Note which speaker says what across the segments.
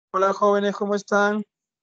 Speaker 1: Hola jóvenes, ¿cómo están?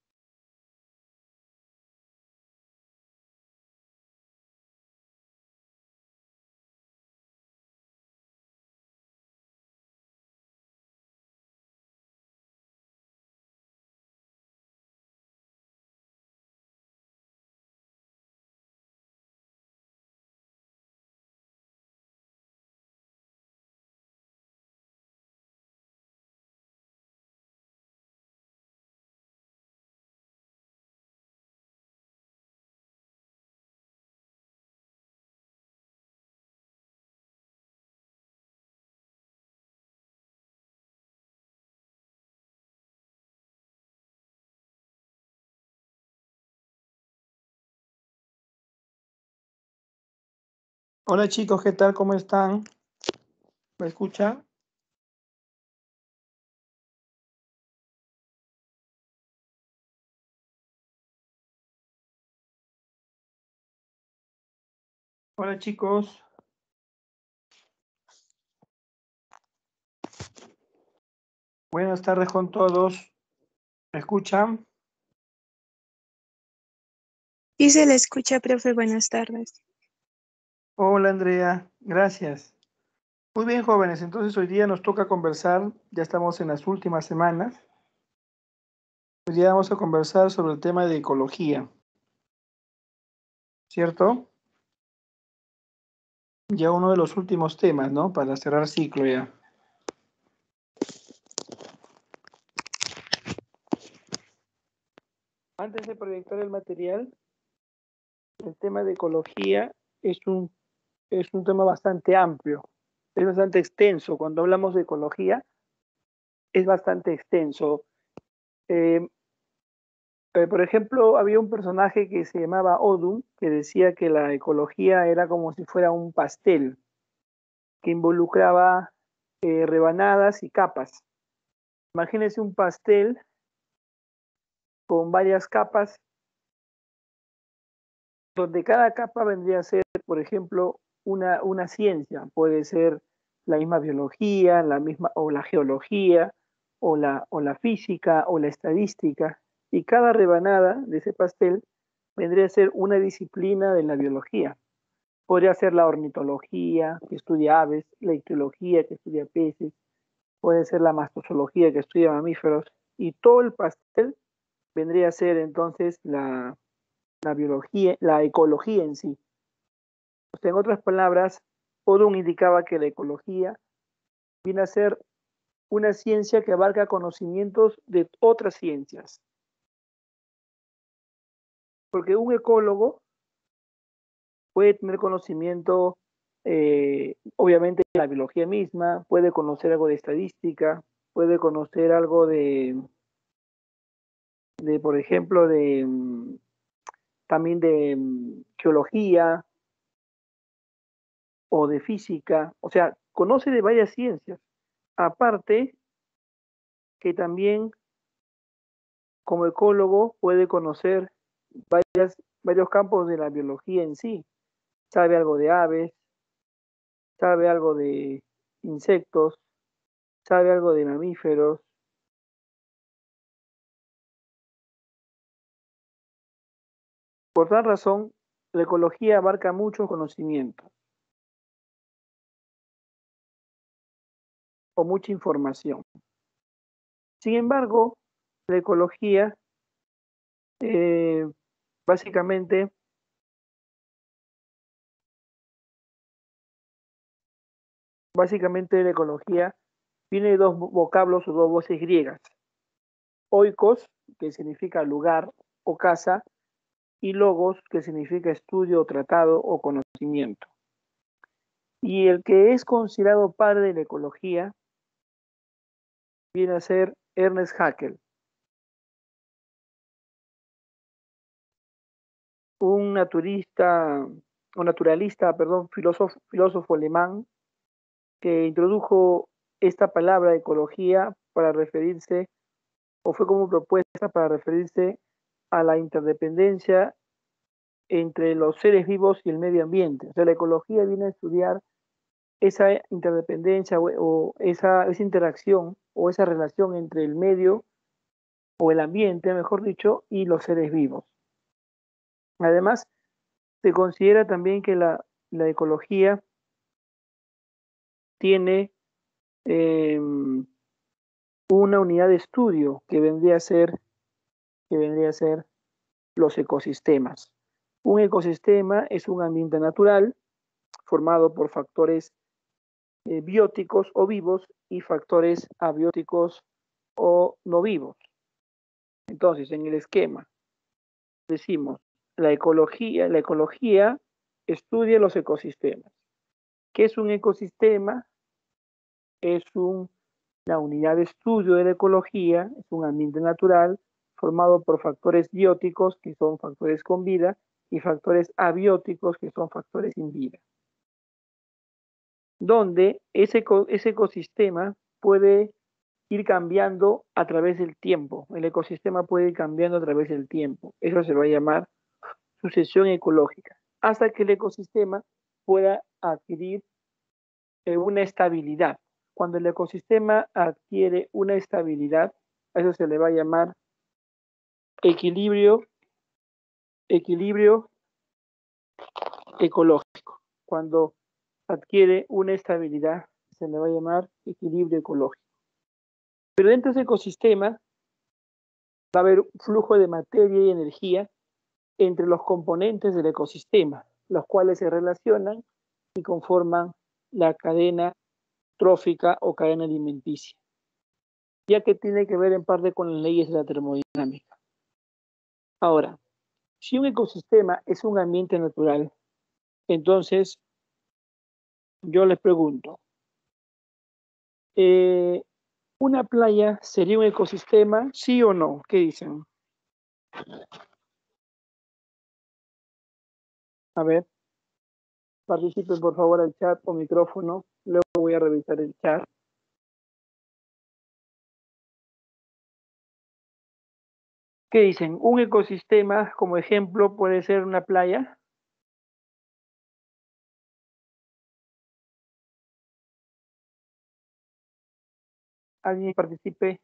Speaker 1: Hola chicos, ¿qué tal? ¿Cómo están? ¿Me escuchan? Hola chicos, buenas tardes con todos. ¿Me escuchan?
Speaker 2: Y se le escucha, profe, buenas tardes.
Speaker 1: Hola Andrea, gracias. Muy bien jóvenes, entonces hoy día nos toca conversar, ya estamos en las últimas semanas. Hoy día vamos a conversar sobre el tema de ecología, ¿cierto? Ya uno de los últimos temas, ¿no? Para cerrar ciclo ya. Antes de proyectar el material, el tema de ecología es un tema bastante amplio, es bastante extenso. Cuando hablamos de ecología, es bastante extenso. Eh, por ejemplo, había un personaje que se llamaba Odum, que decía que la ecología era como si fuera un pastel, que involucraba rebanadas y capas. Imagínense un pastel con varias capas, donde cada capa vendría a ser, por ejemplo, una ciencia. Puede ser la misma biología, la misma, o la geología, o la física, o la estadística. Y cada rebanada de ese pastel vendría a ser una disciplina de la biología. Podría ser la ornitología, que estudia aves, la ictiología, que estudia peces, puede ser la mastozoología, que estudia mamíferos, y todo el pastel vendría a ser entonces la biología, la ecología en sí. O sea, en otras palabras, Odum indicaba que la ecología viene a ser una ciencia que abarca conocimientos de otras ciencias. Porque un ecólogo puede tener conocimiento, obviamente, de la biología misma, puede conocer algo de estadística, puede conocer algo por ejemplo, también de geología o de física, o sea, conoce de varias ciencias. Aparte, que también como ecólogo puede conocer varios campos de la biología en sí. Sabe algo de aves, sabe algo de insectos, sabe algo de mamíferos. Por tal razón, la ecología abarca mucho conocimiento o mucha información. Sin embargo, la ecología eh, básicamente, básicamente la ecología viene de dos vocablos o dos voces griegas. Oikos, que significa lugar o casa, y logos, que significa estudio, tratado o conocimiento. Y el que es considerado padre de la ecología viene a ser Ernest Haeckel, un naturalista, perdón, filósofo alemán que introdujo esta palabra ecología para referirse, o fue como propuesta para referirse a la interdependencia entre los seres vivos y el medio ambiente. O sea, la ecología viene a estudiar esa interdependencia o esa interacción o esa relación entre el medio o el ambiente, mejor dicho, y los seres vivos. Además, se considera también que la ecología tiene eh, una unidad de estudio que vendría a ser los ecosistemas. Un ecosistema es un ambiente natural formado por factores bióticos o vivos y factores abióticos o no vivos. Entonces, en el esquema decimos, la ecología estudia los ecosistemas. ¿Qué es un ecosistema? Es la unidad de estudio de la ecología, es un ambiente natural formado por factores bióticos, que son factores con vida, y factores abióticos, que son factores sin vida. Donde ese ecosistema puede ir cambiando a través del tiempo. El ecosistema puede ir cambiando a través del tiempo. Eso se va a llamar sucesión ecológica, hasta que el ecosistema pueda adquirir una estabilidad. Cuando el ecosistema adquiere una estabilidad, a eso se le va a llamar equilibrio ecológico. Cuando adquiere una estabilidad, se le va a llamar equilibrio ecológico. Pero dentro de ese ecosistema va a haber un flujo de materia y energía entre los componentes del ecosistema, los cuales se relacionan y conforman la cadena trófica o cadena alimenticia, ya que tiene que ver en parte con las leyes de la termodinámica. Ahora, si un ecosistema es un ambiente natural, entonces yo les pregunto, ¿una playa sería un ecosistema, sí o no? ¿Qué dicen? A ver, participen por favor al chat o micrófono, luego voy a revisar el chat. ¿Qué dicen? ¿Un ecosistema, como ejemplo, puede ser una playa? ¿Alguien participe?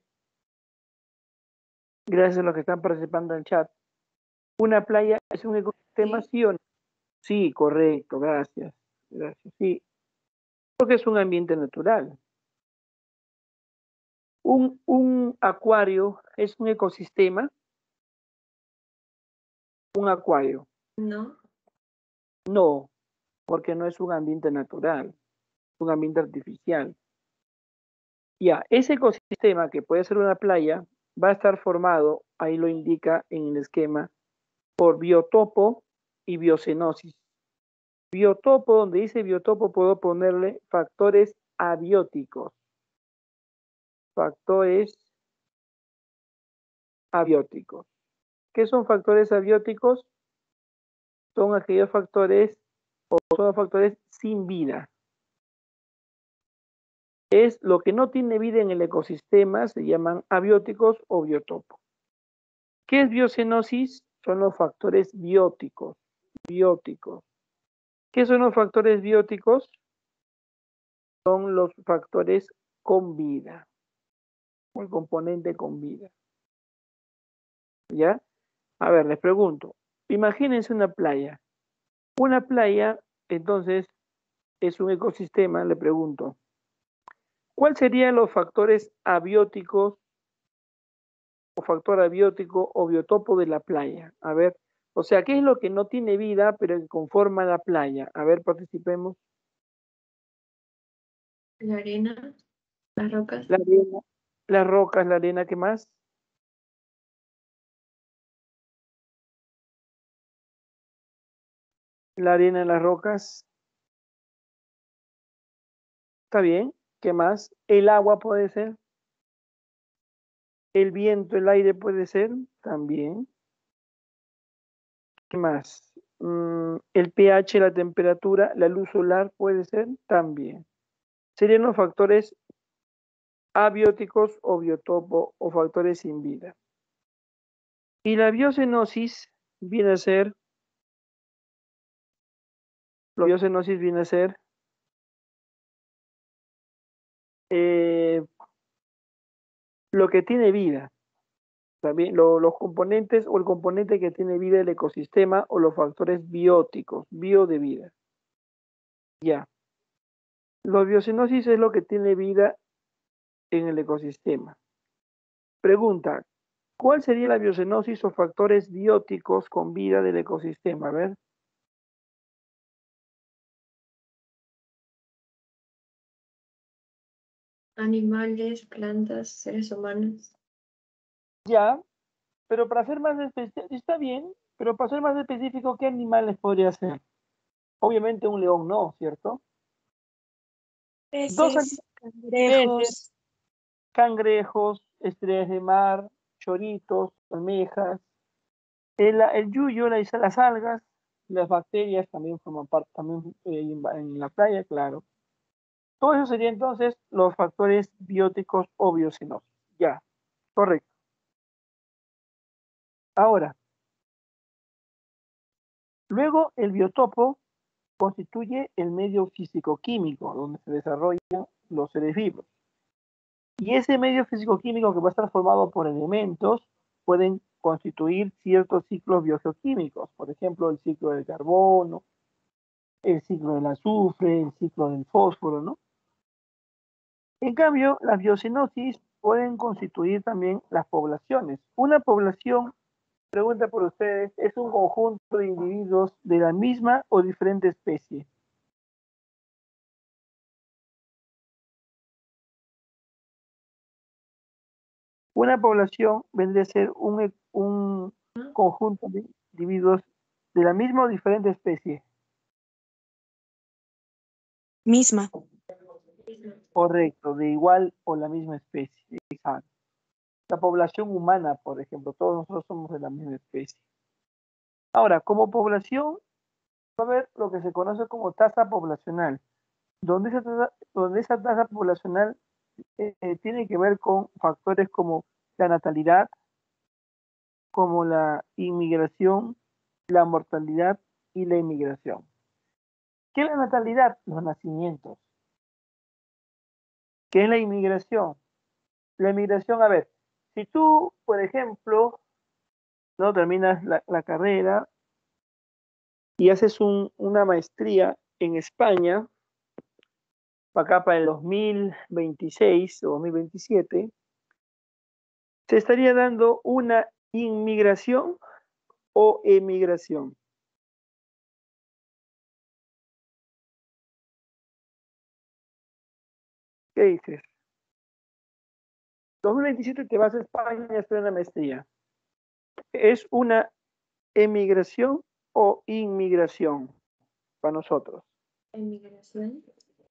Speaker 1: Gracias a los que están participando en el chat. ¿Una playa es un ecosistema, sí o no? Sí, correcto, gracias. Gracias, sí. Porque es un ambiente natural. Un acuario es un ecosistema. Un acuario.
Speaker 2: No.
Speaker 1: No, porque no es un ambiente natural, es un ambiente artificial. Ya, ese ecosistema que puede ser una playa va a estar formado, ahí lo indica en el esquema, por biotopo y biocenosis. Biotopo, donde dice biotopo, puedo ponerle factores abióticos. Factores abióticos. ¿Qué son factores abióticos? Son aquellos factores o son factores sin vida. Es lo que no tiene vida en el ecosistema, se llaman abióticos o biotopo. ¿Qué es biocenosis? Son los factores bióticos. Bióticos. ¿Qué son los factores bióticos? Son los factores con vida, o el componente con vida. ¿Ya? A ver, les pregunto. Imagínense una playa. Una playa, entonces, es un ecosistema, le pregunto. ¿Cuáles serían los factores abióticos o factor abiótico o biotopo de la playa? A ver, o sea, ¿qué es lo que no tiene vida pero que conforma la playa? A ver, participemos.
Speaker 2: La arena, las rocas.
Speaker 1: La arena, las rocas, la arena, ¿qué más? La arena, las rocas. ¿Está bien? ¿Qué más? El agua puede ser. El viento, el aire puede ser. También. ¿Qué más? El pH, la temperatura, la luz solar puede ser. También. Serían los factores abióticos o biotopo o factores sin vida. Y la biocenosis viene a ser, la biocenosis viene a ser lo que tiene vida. También los componentes o el componente que tiene vida del ecosistema o los factores bióticos, bio de vida. Ya. La biocenosis es lo que tiene vida en el ecosistema. Pregunta, ¿cuál sería la biocenosis o factores bióticos con vida del ecosistema? A ver.
Speaker 2: Animales, plantas, seres humanos.
Speaker 1: Ya, pero para ser más específico, está bien, pero para ser más específico, ¿qué animales podría ser? Obviamente un león no, ¿cierto? Dos
Speaker 3: Peces,
Speaker 1: peces,
Speaker 3: cangrejos,
Speaker 1: cangrejos, estrellas de mar, choritos, almejas, el yuyo, las algas, las bacterias también forman parte, también en la playa, claro. Todo eso sería entonces los factores bióticos o biocenosis. Ya, correcto. Ahora, luego el biotopo constituye el medio físico-químico donde se desarrollan los seres vivos. Y ese medio físico-químico que va a estar formado por elementos pueden constituir ciertos ciclos biogeoquímicos, por ejemplo, el ciclo del carbono, el ciclo del azufre, el ciclo del fósforo, ¿no? En cambio, las biocenosis pueden constituir también las poblaciones. Una población, pregunta por ustedes, es un conjunto de individuos de la misma o diferente especie. Una población vendría a ser un conjunto de individuos de la misma o diferente especie.
Speaker 3: misma.
Speaker 1: Correcto, de igual o la misma especie. Exacto. La población humana, por ejemplo, todos nosotros somos de la misma especie. Ahora, como población, va a haber lo que se conoce como tasa poblacional, donde esa tasa poblacional tiene que ver con factores como la natalidad, como la inmigración, la mortalidad y la inmigración. ¿Qué es la natalidad? Los nacimientos. ¿Qué es la inmigración? La inmigración, a ver, si tú, por ejemplo, no terminas la carrera y haces una maestría en España, para acá para el 2026 o 2027, se estaría dando una inmigración o emigración. ¿Qué dices? 2027 te vas a España a hacer una maestría. ¿Es una emigración o inmigración para nosotros?
Speaker 2: Emigración.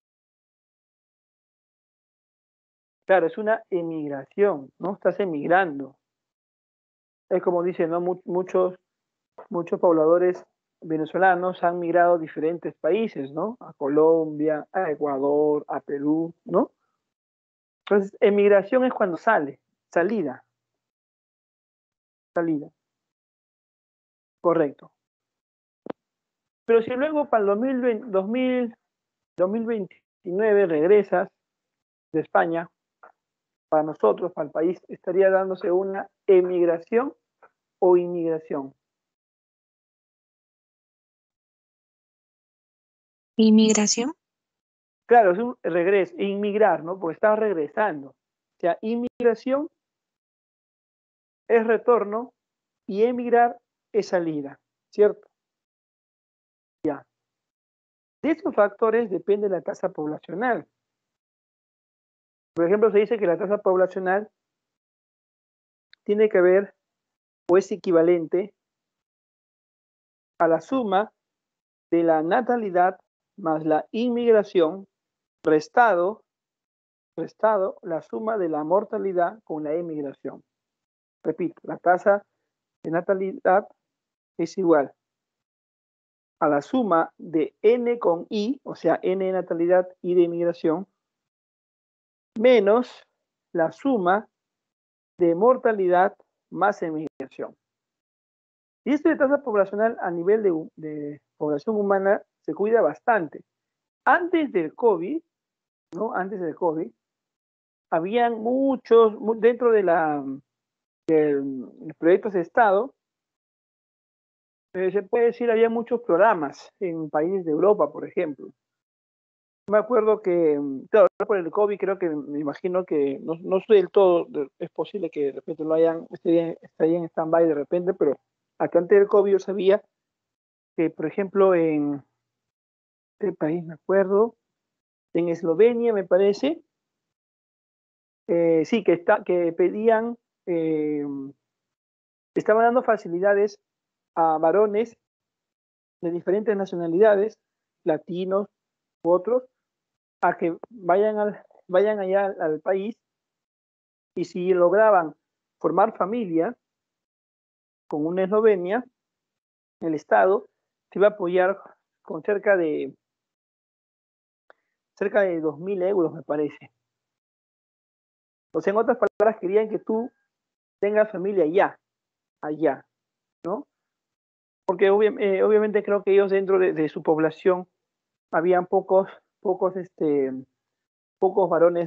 Speaker 1: Claro, es una emigración, ¿no? Estás emigrando. Es como dicen, ¿no? Muchos pobladores venezolanos han migrado a diferentes países, ¿no? A Colombia, a Ecuador, a Perú, ¿no? Entonces, emigración es cuando salida, salida, correcto. Pero si luego para el 2029 regresas de España, para nosotros, para el país, estaría dándose una emigración o inmigración.
Speaker 3: Inmigración.
Speaker 1: Claro, es un regreso, inmigrar, ¿no? Porque estás regresando. O sea, inmigración es retorno y emigrar es salida, ¿cierto? Ya. De estos factores depende la tasa poblacional. Por ejemplo, se dice que la tasa poblacional tiene que ver o es equivalente a la suma de la natalidad más la inmigración restado la suma de la mortalidad con la emigración. Repito, la tasa de natalidad es igual a la suma de n con i, o sea, n de natalidad y de inmigración, menos la suma de mortalidad más emigración. Y esto de tasa poblacional a nivel de población humana se cuida bastante. Antes del COVID, ¿no? Antes del COVID, habían dentro de proyectos de Estado, se puede decir, había muchos programas en países de Europa, por ejemplo. Me acuerdo que, claro, por el COVID creo que me imagino que no sé del todo, es posible que de repente lo hayan, estaría en stand-by de repente, pero acá antes del COVID yo sabía que, por ejemplo, en este país, me acuerdo, en Eslovenia, me parece, sí, que pedían, estaban dando facilidades a varones de diferentes nacionalidades, latinos u otros, a que vayan allá al país, y si lograban formar familia con una Eslovenia, el Estado se iba a apoyar con cerca de 2.000 euros, me parece. O sea, en otras palabras, querían que tú tengas familia allá, ¿no? Porque obviamente creo que ellos dentro de su población habían pocos, pocos varones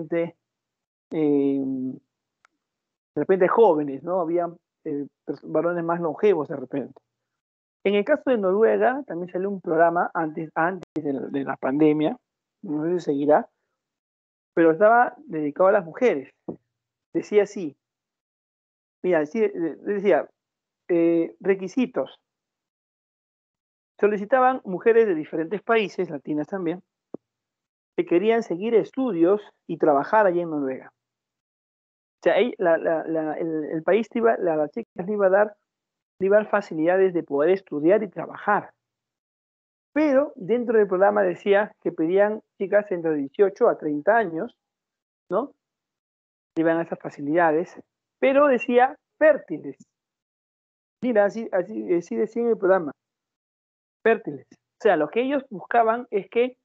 Speaker 1: de repente jóvenes, ¿no? Habían varones más longevos de repente. En el caso de Noruega, también salió un programa antes de la pandemia, no sé si seguirá, pero estaba dedicado a las mujeres. Decía así, mira, decía, requisitos. Solicitaban mujeres de diferentes países, latinas también, que querían seguir estudios y trabajar allí en Noruega. O sea, el país las chicas le iba a dar facilidades de poder estudiar y trabajar. Pero dentro del programa decía que pedían chicas entre 18 a 30 años, ¿no? Iban a esas facilidades, pero decía fértiles. Mira, así decía en el programa, fértiles. O sea, lo que ellos buscaban es que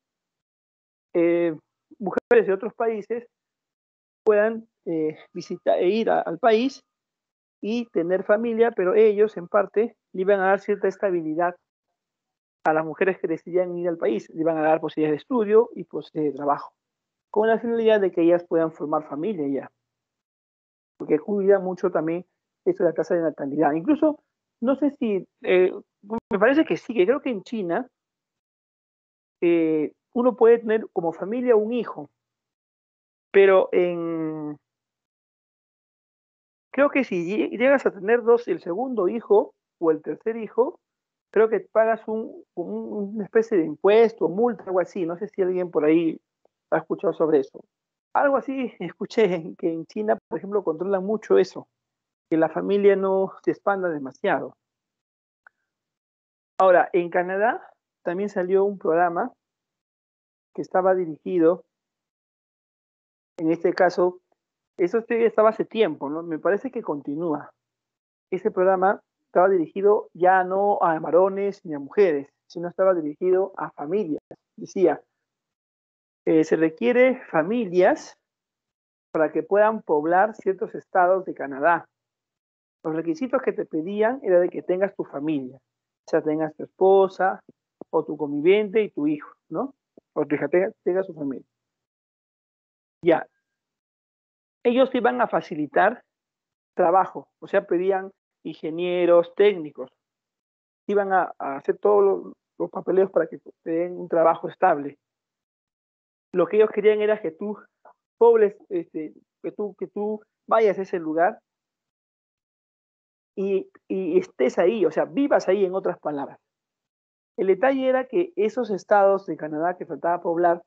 Speaker 1: mujeres de otros países puedan visitar e ir al país y tener familia, pero ellos en parte le iban a dar cierta estabilidad a las mujeres que decidían ir al país, le iban a dar posibilidades de estudio y posibilidades de trabajo, con la finalidad de que ellas puedan formar familia ya, porque cuida mucho también esto de la tasa de natalidad. Incluso, no sé si, me parece que sí, que creo que en China uno puede tener como familia un hijo, pero creo que si llegas a tener dos, el segundo hijo o el tercer hijo, creo que pagas una especie de impuesto, multa, algo así. No sé si alguien por ahí ha escuchado sobre eso. Algo así escuché que en China, por ejemplo, controlan mucho eso, que la familia no se expanda demasiado. Ahora, en Canadá también salió un programa que estaba dirigido, en este caso, eso estaba hace tiempo, ¿no? Me parece que continúa. Ese programa estaba dirigido ya no a varones ni a mujeres, sino estaba dirigido a familias. Decía, se requiere familias para que puedan poblar ciertos estados de Canadá. Los requisitos que te pedían era de que tengas tu familia, o sea, tengas tu esposa o tu conviviente y tu hijo, ¿no? O tu hija tenga su familia. Ya, ellos iban a facilitar trabajo, o sea, pedían ingenieros, técnicos, iban a hacer todos los papeleos para que te den un trabajo estable. Lo que ellos querían era que tú pobles, que tú vayas a ese lugar y estés ahí, o sea, vivas ahí, en otras palabras. El detalle era que esos estados de Canadá que faltaba poblar,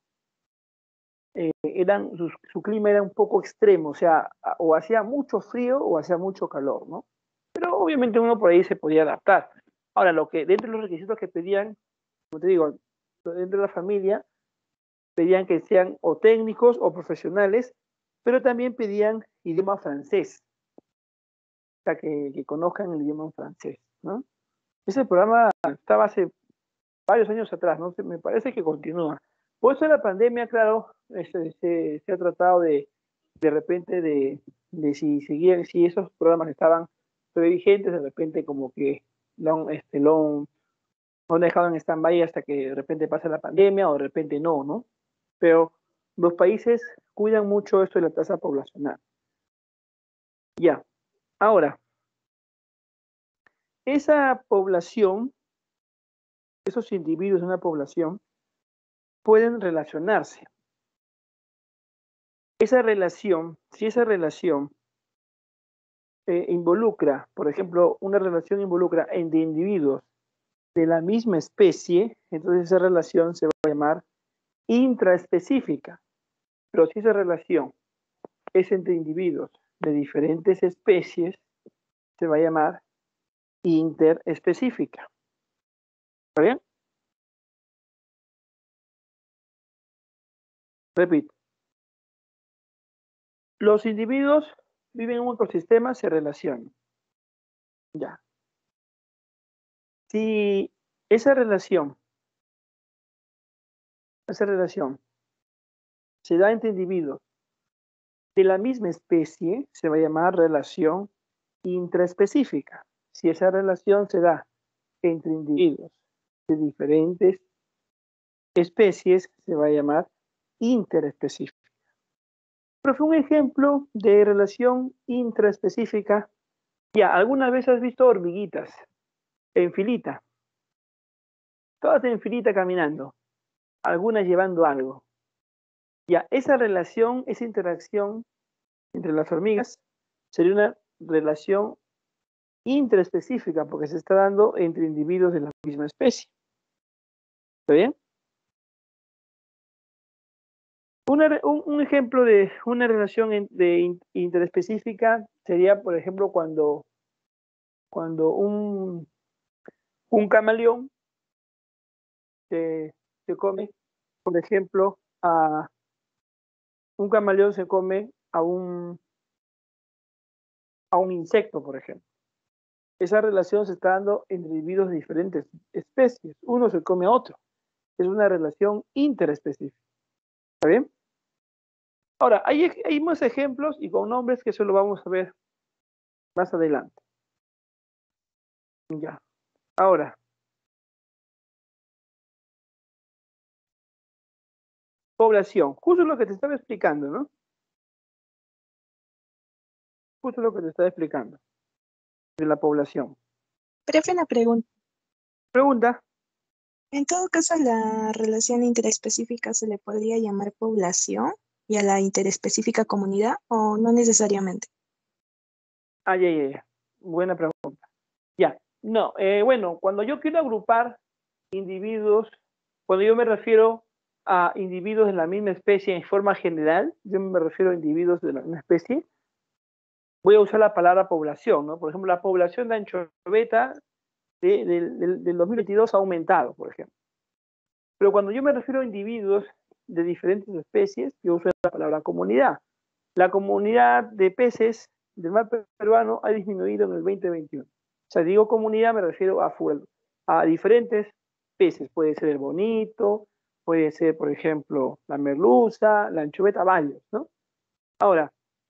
Speaker 1: su clima era un poco extremo, o sea, o hacía mucho frío o hacía mucho calor, ¿no? Pero obviamente uno por ahí se podía adaptar. Ahora, dentro de los requisitos que pedían, como te digo, dentro de la familia, pedían que sean o técnicos o profesionales, pero también pedían idioma francés, o sea, que conozcan el idioma francés, ¿no? Ese programa estaba hace varios años atrás, ¿no? Me parece que continúa. Por eso en la pandemia, claro, se ha tratado de repente si esos programas estaban vigentes, de repente como que lo han dejado en stand-by hasta que de repente pase la pandemia o de repente no. Pero los países cuidan mucho esto de la tasa poblacional. Ya. Ahora, esa población, esos individuos de una población, pueden relacionarse. Esa relación, si esa relación involucra, por ejemplo, una relación involucra entre individuos de la misma especie, entonces esa relación se va a llamar intraespecífica. Pero si esa relación es entre individuos de diferentes especies, se va a llamar interespecífica. ¿Está bien? Repito. Los individuos viven en un ecosistema, se relacionan. Ya. Si esa relación se da entre individuos de la misma especie, se va a llamar relación intraespecífica. Si esa relación se da entre individuos de diferentes especies, se va a llamar interespecífica. Pero fue un ejemplo de relación intraespecífica. Ya, ¿alguna vez has visto hormiguitas en filita? Todas en filita caminando, algunas llevando algo. Ya, esa relación, esa interacción entre las hormigas sería una relación intraespecífica porque se está dando entre individuos de la misma especie. ¿Está bien? Un ejemplo de una relación interespecífica sería, por ejemplo, cuando un camaleón se come, por ejemplo, un camaleón se come a un insecto, por ejemplo. Esa relación se está dando entre individuos de diferentes especies. Uno se come a otro. Es una relación interespecífica. ¿Está bien? Ahora, hay más ejemplos y con nombres que eso lo vamos a ver más adelante. Ya. Ahora, población. Justo lo que te estaba explicando, ¿no? Justo lo que te estaba explicando de la población.
Speaker 3: Profe, una pregunta.
Speaker 1: Pregunta.
Speaker 3: En todo caso, a la relación interespecífica se le podría llamar población y a la interespecífica comunidad, o no necesariamente.
Speaker 1: Ya. Buena pregunta. Ya. No, bueno, cuando yo quiero agrupar individuos, cuando yo me refiero a individuos de la misma especie en forma general, yo me refiero a individuos de la misma especie, voy a usar la palabra población, ¿no? Por ejemplo, la población de anchoveta del 2022 ha aumentado, por ejemplo. Pero cuando yo me refiero a individuos de diferentes especies, yo uso la palabra comunidad. La comunidad de peces del mar peruano ha disminuido en el 2021. O sea, digo comunidad, me refiero a diferentes peces. Puede ser el bonito, puede ser, por ejemplo, la merluza, la anchoveta, varios, ¿no? Ahora,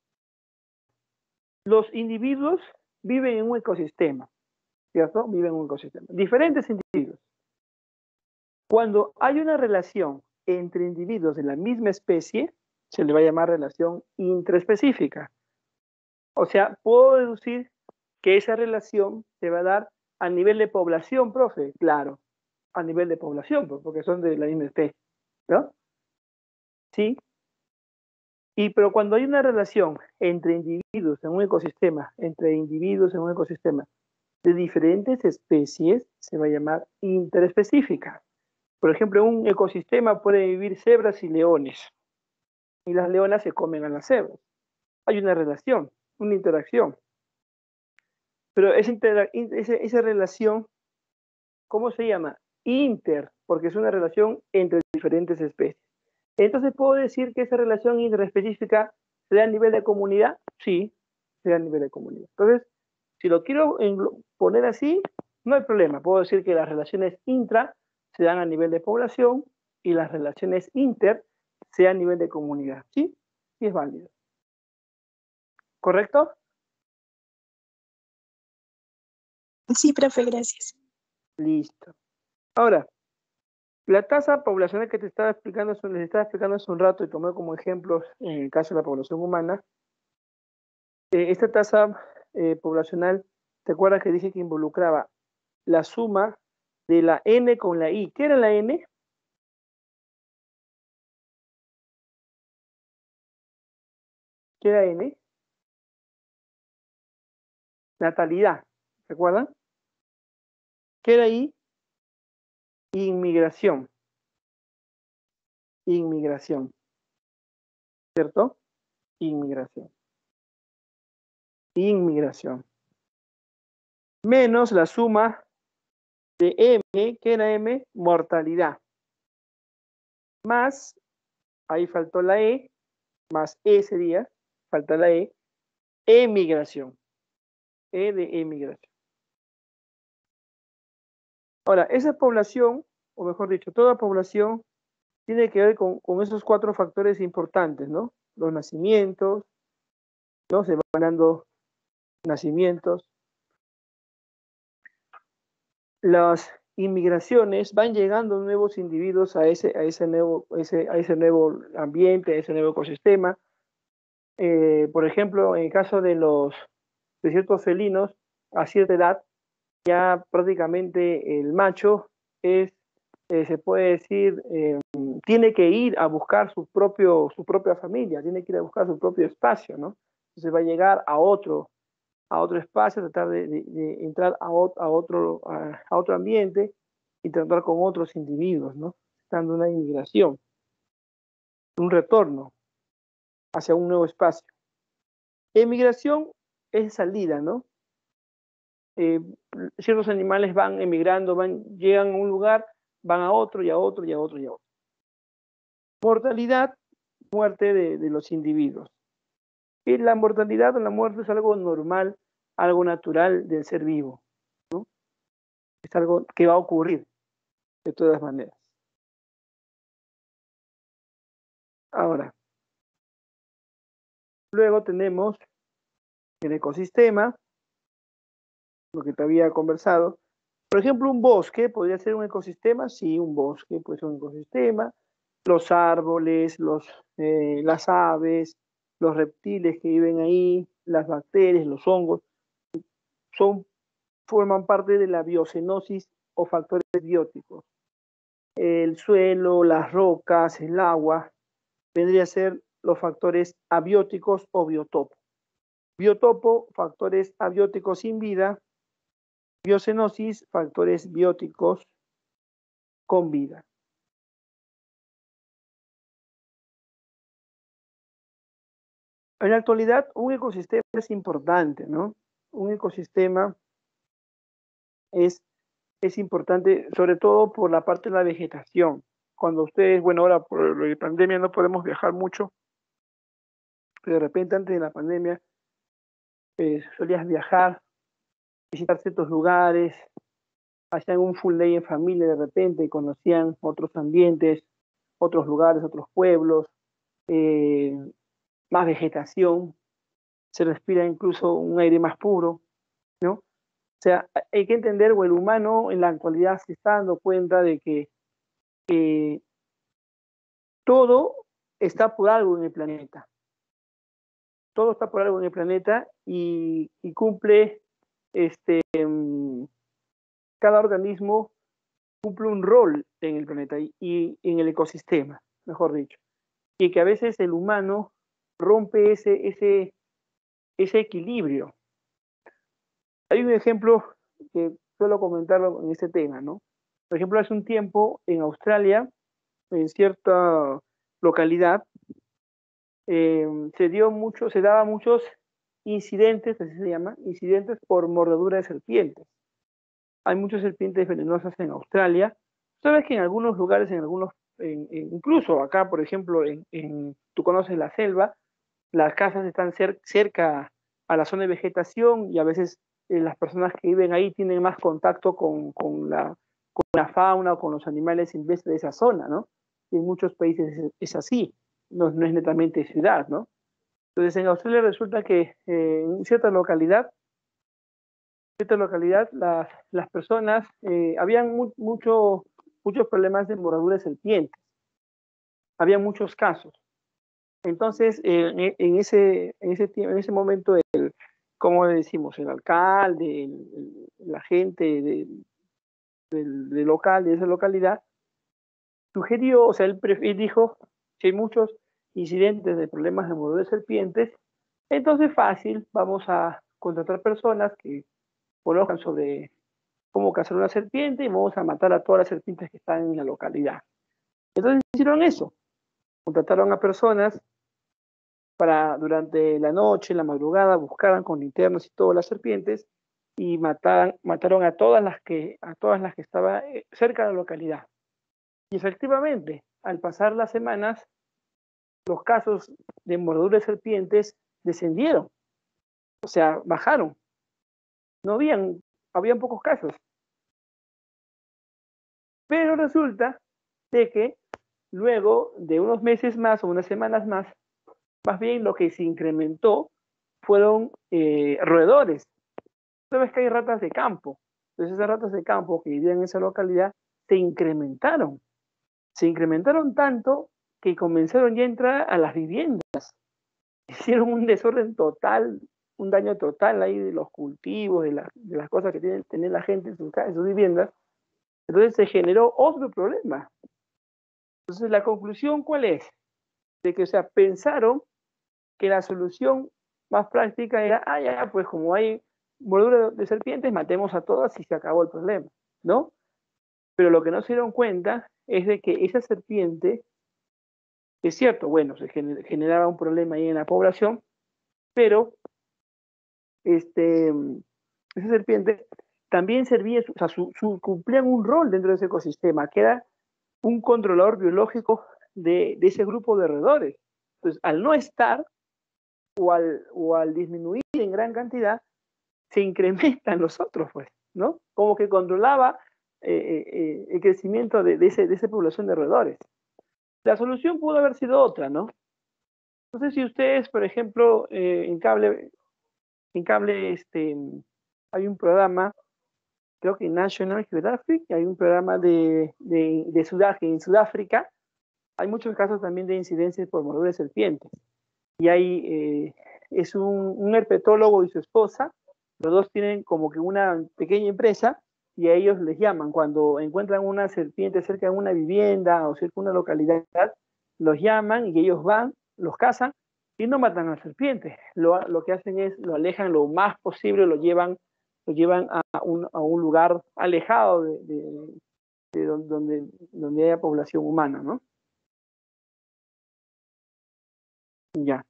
Speaker 1: los individuos viven en un ecosistema, ¿cierto? Viven en un ecosistema. Diferentes individuos. Cuando hay una relación entre individuos de la misma especie, se le va a llamar relación intraespecífica. O sea, puedo deducir que esa relación se va a dar a nivel de población, profe. Claro, a nivel de población, porque son de la misma especie, ¿no? Sí. Pero cuando hay una relación entre individuos en un ecosistema, de diferentes especies, se va a llamar interespecífica. Por ejemplo, en un ecosistema pueden vivir cebras y leones, y las leonas se comen a las cebras. Hay una relación, una interacción. Pero esa relación, ¿cómo se llama? Porque es una relación entre diferentes especies. Entonces, ¿puedo decir que esa relación interespecífica se da a nivel de comunidad? Sí, se da a nivel de comunidad. Entonces, si lo quiero poner así, no hay problema. Puedo decir que las relaciones intra se dan a nivel de población y las relaciones inter se dan a nivel de comunidad. ¿Sí? Sí es válido. ¿Correcto?
Speaker 3: Sí, profe, gracias.
Speaker 1: Listo. Ahora, la tasa poblacional que les estaba explicando hace un rato y tomé como ejemplos en el caso de la población humana, esta tasa poblacional, ¿te acuerdas que dije que involucraba la suma de la N con la I? ¿Qué era la N? ¿Qué era N? Natalidad, ¿recuerdan? ¿Qué era I? Inmigración. Inmigración. ¿Cierto? Inmigración. Inmigración. Menos la suma de M, ¿qué era M? Mortalidad. Más, ahí faltó la E, más E sería, falta la E, emigración. E de emigración. Ahora, esa población, o mejor dicho, toda población tiene que ver con esos 4 factores importantes, ¿no? Los nacimientos, ¿no? Se van dando nacimientos. Las inmigraciones, van llegando nuevos individuos a ese nuevo ambiente, a ese nuevo ecosistema. Por ejemplo, en el caso de ciertos felinos, a cierta edad, ya prácticamente el macho se puede decir, tiene que ir a buscar su propia familia, tiene que ir a buscar su propio espacio, ¿no? Entonces va a llegar a otro espacio, tratar de entrar a otro ambiente y tratar con otros individuos, ¿no? Dando una inmigración, un retorno hacia un nuevo espacio. Emigración es salida, ¿no? Ciertos animales van emigrando, llegan a un lugar, van a otro y a otro y a otro y a otro. Mortalidad, muerte de los individuos. Y la mortalidad o la muerte es algo normal, algo natural del ser vivo, ¿no? Es algo que va a ocurrir de todas maneras. Ahora, luego tenemos el ecosistema, lo que te había conversado. Por ejemplo, un bosque podría ser un ecosistema. Sí, un bosque puede ser un ecosistema. Los árboles, las aves, los reptiles que viven ahí, las bacterias, los hongos, forman parte de la biocenosis o factores bióticos. El suelo, las rocas, el agua, vendría a ser los factores abióticos o biotopo. Biotopo, factores abióticos sin vida. Biocenosis, factores bióticos con vida. En la actualidad, un ecosistema es importante, ¿no? Un ecosistema es importante, sobre todo por la parte de la vegetación. Cuando ustedes, bueno, ahora por la pandemia no podemos viajar mucho, pero de repente antes de la pandemia solías viajar, visitar ciertos lugares, hacían un full day en familia de repente, conocían otros ambientes, otros lugares, otros pueblos, más vegetación, se respira incluso un aire más puro, ¿no? O sea, hay que entender, o el humano en la actualidad se está dando cuenta de que todo está por algo en el planeta. Todo está por algo en el planeta y cumple, cada organismo cumple un rol en el planeta y en el ecosistema, mejor dicho. Y que a veces el humano rompe ese equilibrio. Hay un ejemplo que suelo comentarlo en este tema, ¿no? Por ejemplo, hace un tiempo en Australia, en cierta localidad, se daba muchos incidentes, así se llama, incidentes por mordedura de serpientes. Hay muchas serpientes venenosas en Australia. Sabes que en algunos lugares, incluso acá, por ejemplo, tú conoces la selva, las casas están cerca a la zona de vegetación y a veces las personas que viven ahí tienen más contacto con la fauna o con los animales silvestres de esa zona, ¿no? Y en muchos países es así, no es netamente ciudad, ¿no? Entonces en Australia resulta que en cierta localidad las personas, habían muchos problemas de mordedura de serpientes, había muchos casos. Entonces, en ese momento, como le decimos, el alcalde, la gente del local, de esa localidad, sugirió, o sea, él dijo que hay muchos incidentes de problemas de mordedura de serpientes, entonces fácil, vamos a contratar personas que conozcan sobre cómo cazar una serpiente y vamos a matar a todas las serpientes que están en la localidad. Entonces hicieron eso, contrataron a personas para durante la noche, la madrugada, buscaran con linternas y todas las serpientes y mataron a todas las que estaban cerca de la localidad. Y efectivamente, al pasar las semanas, los casos de mordedura de serpientes descendieron, o sea, bajaron. No habían pocos casos. Pero resulta de que luego de unos meses más o unas semanas más bien lo que se incrementó fueron roedores. Sabes que hay ratas de campo. Entonces esas ratas de campo que vivían en esa localidad se incrementaron. Se incrementaron tanto que comenzaron ya a entrar a las viviendas. Hicieron un desorden total, un daño total ahí de los cultivos, de las cosas que tiene que tener la gente en sus viviendas. Entonces se generó otro problema. Entonces la conclusión, ¿cuál es? De que, o sea, pensaron que la solución más práctica era, ya, pues como hay mordedura de serpientes, matemos a todas y se acabó el problema, ¿no? Pero lo que no se dieron cuenta es de que esa serpiente, es cierto, bueno, se generaba un problema ahí en la población, pero esa serpiente también servía, o sea, cumplían un rol dentro de ese ecosistema, que era un controlador biológico de ese grupo de roedores. Entonces, al no estar o al disminuir en gran cantidad, se incrementan los otros, pues, ¿no? Como que controlaba el crecimiento de esa población de roedores. La solución pudo haber sido otra, ¿no? No sé si ustedes, por ejemplo, en cable hay un programa, creo que en National Geographic, hay un programa en Sudáfrica, hay muchos casos también de incidencias por mordedura de serpientes. Y es un herpetólogo y su esposa, los dos tienen como que una pequeña empresa y a ellos les llaman cuando encuentran una serpiente cerca de una vivienda o cerca de una localidad, los llaman y ellos van, los cazan y no matan a la serpiente. Lo que hacen es lo alejan lo más posible, lo llevan a un lugar alejado de donde haya población humana, ¿no? Ya.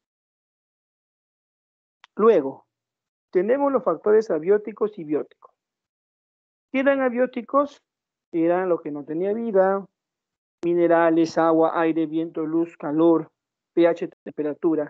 Speaker 1: Luego, tenemos los factores abióticos y bióticos. ¿Qué eran abióticos? Eran lo que no tenía vida, minerales, agua, aire, viento, luz, calor, pH, temperatura.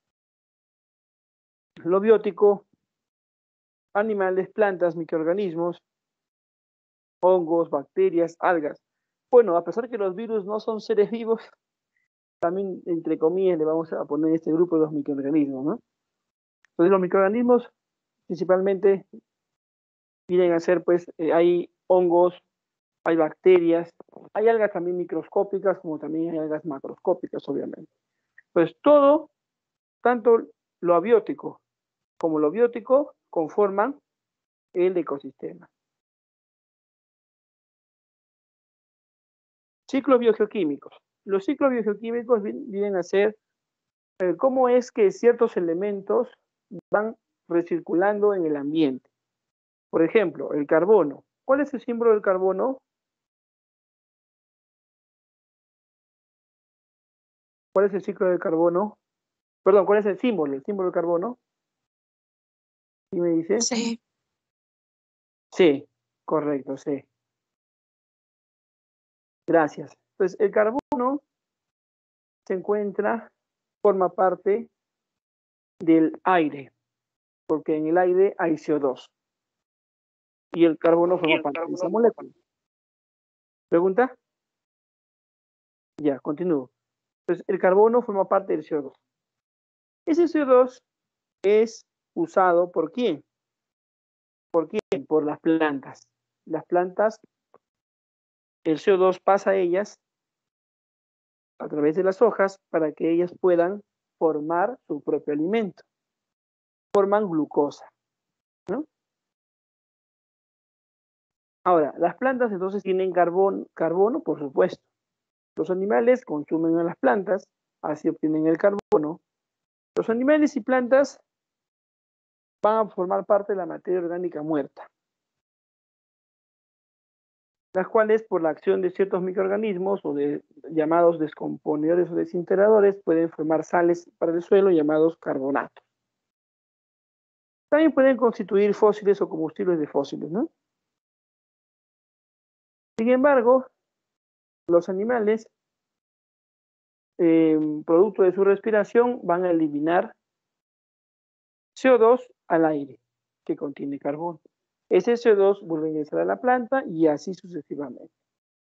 Speaker 1: Lo biótico, animales, plantas, microorganismos, hongos, bacterias, algas. Bueno, a pesar que los virus no son seres vivos, también, entre comillas, le vamos a poner este grupo de los microorganismos, ¿no? Entonces, los microorganismos principalmente vienen a ser, pues, hay hongos, hay bacterias, hay algas también microscópicas, como también hay algas macroscópicas, obviamente. Pues todo, tanto lo abiótico como lo biótico, conforman el ecosistema. Ciclos biogeoquímicos. Los ciclos biogeoquímicos vienen a ser cómo es que ciertos elementos van recirculando en el ambiente. Por ejemplo, el carbono. ¿Cuál es el símbolo del carbono? ¿Cuál es el ciclo del carbono? Perdón, ¿cuál es el símbolo? El símbolo del carbono. ¿Sí me dice?
Speaker 3: Sí.
Speaker 1: Sí, correcto, sí. Gracias. Pues el carbono forma parte del aire, porque en el aire hay CO2. Y el carbono forma parte de esa molécula. ¿Pregunta? Ya, continúo. Entonces, el carbono forma parte del CO2. Ese CO2 es usado ¿por quién? ¿Por quién? Por las plantas. Las plantas, el CO2 pasa a ellas a través de las hojas para que ellas puedan formar su propio alimento. forman glucosa, ¿no? Ahora, las plantas entonces tienen carbono, por supuesto. Los animales consumen a las plantas, así obtienen el carbono. Los animales y plantas van a formar parte de la materia orgánica muerta, las cuales por la acción de ciertos microorganismos o de llamados descomponedores o desintegradores pueden formar sales para el suelo llamados carbonatos. También pueden constituir fósiles o combustibles de fósiles, ¿no? Sin embargo, los animales, producto de su respiración, van a eliminar CO2 al aire que contiene carbono. Ese CO2 vuelve a ingresar a la planta y así sucesivamente.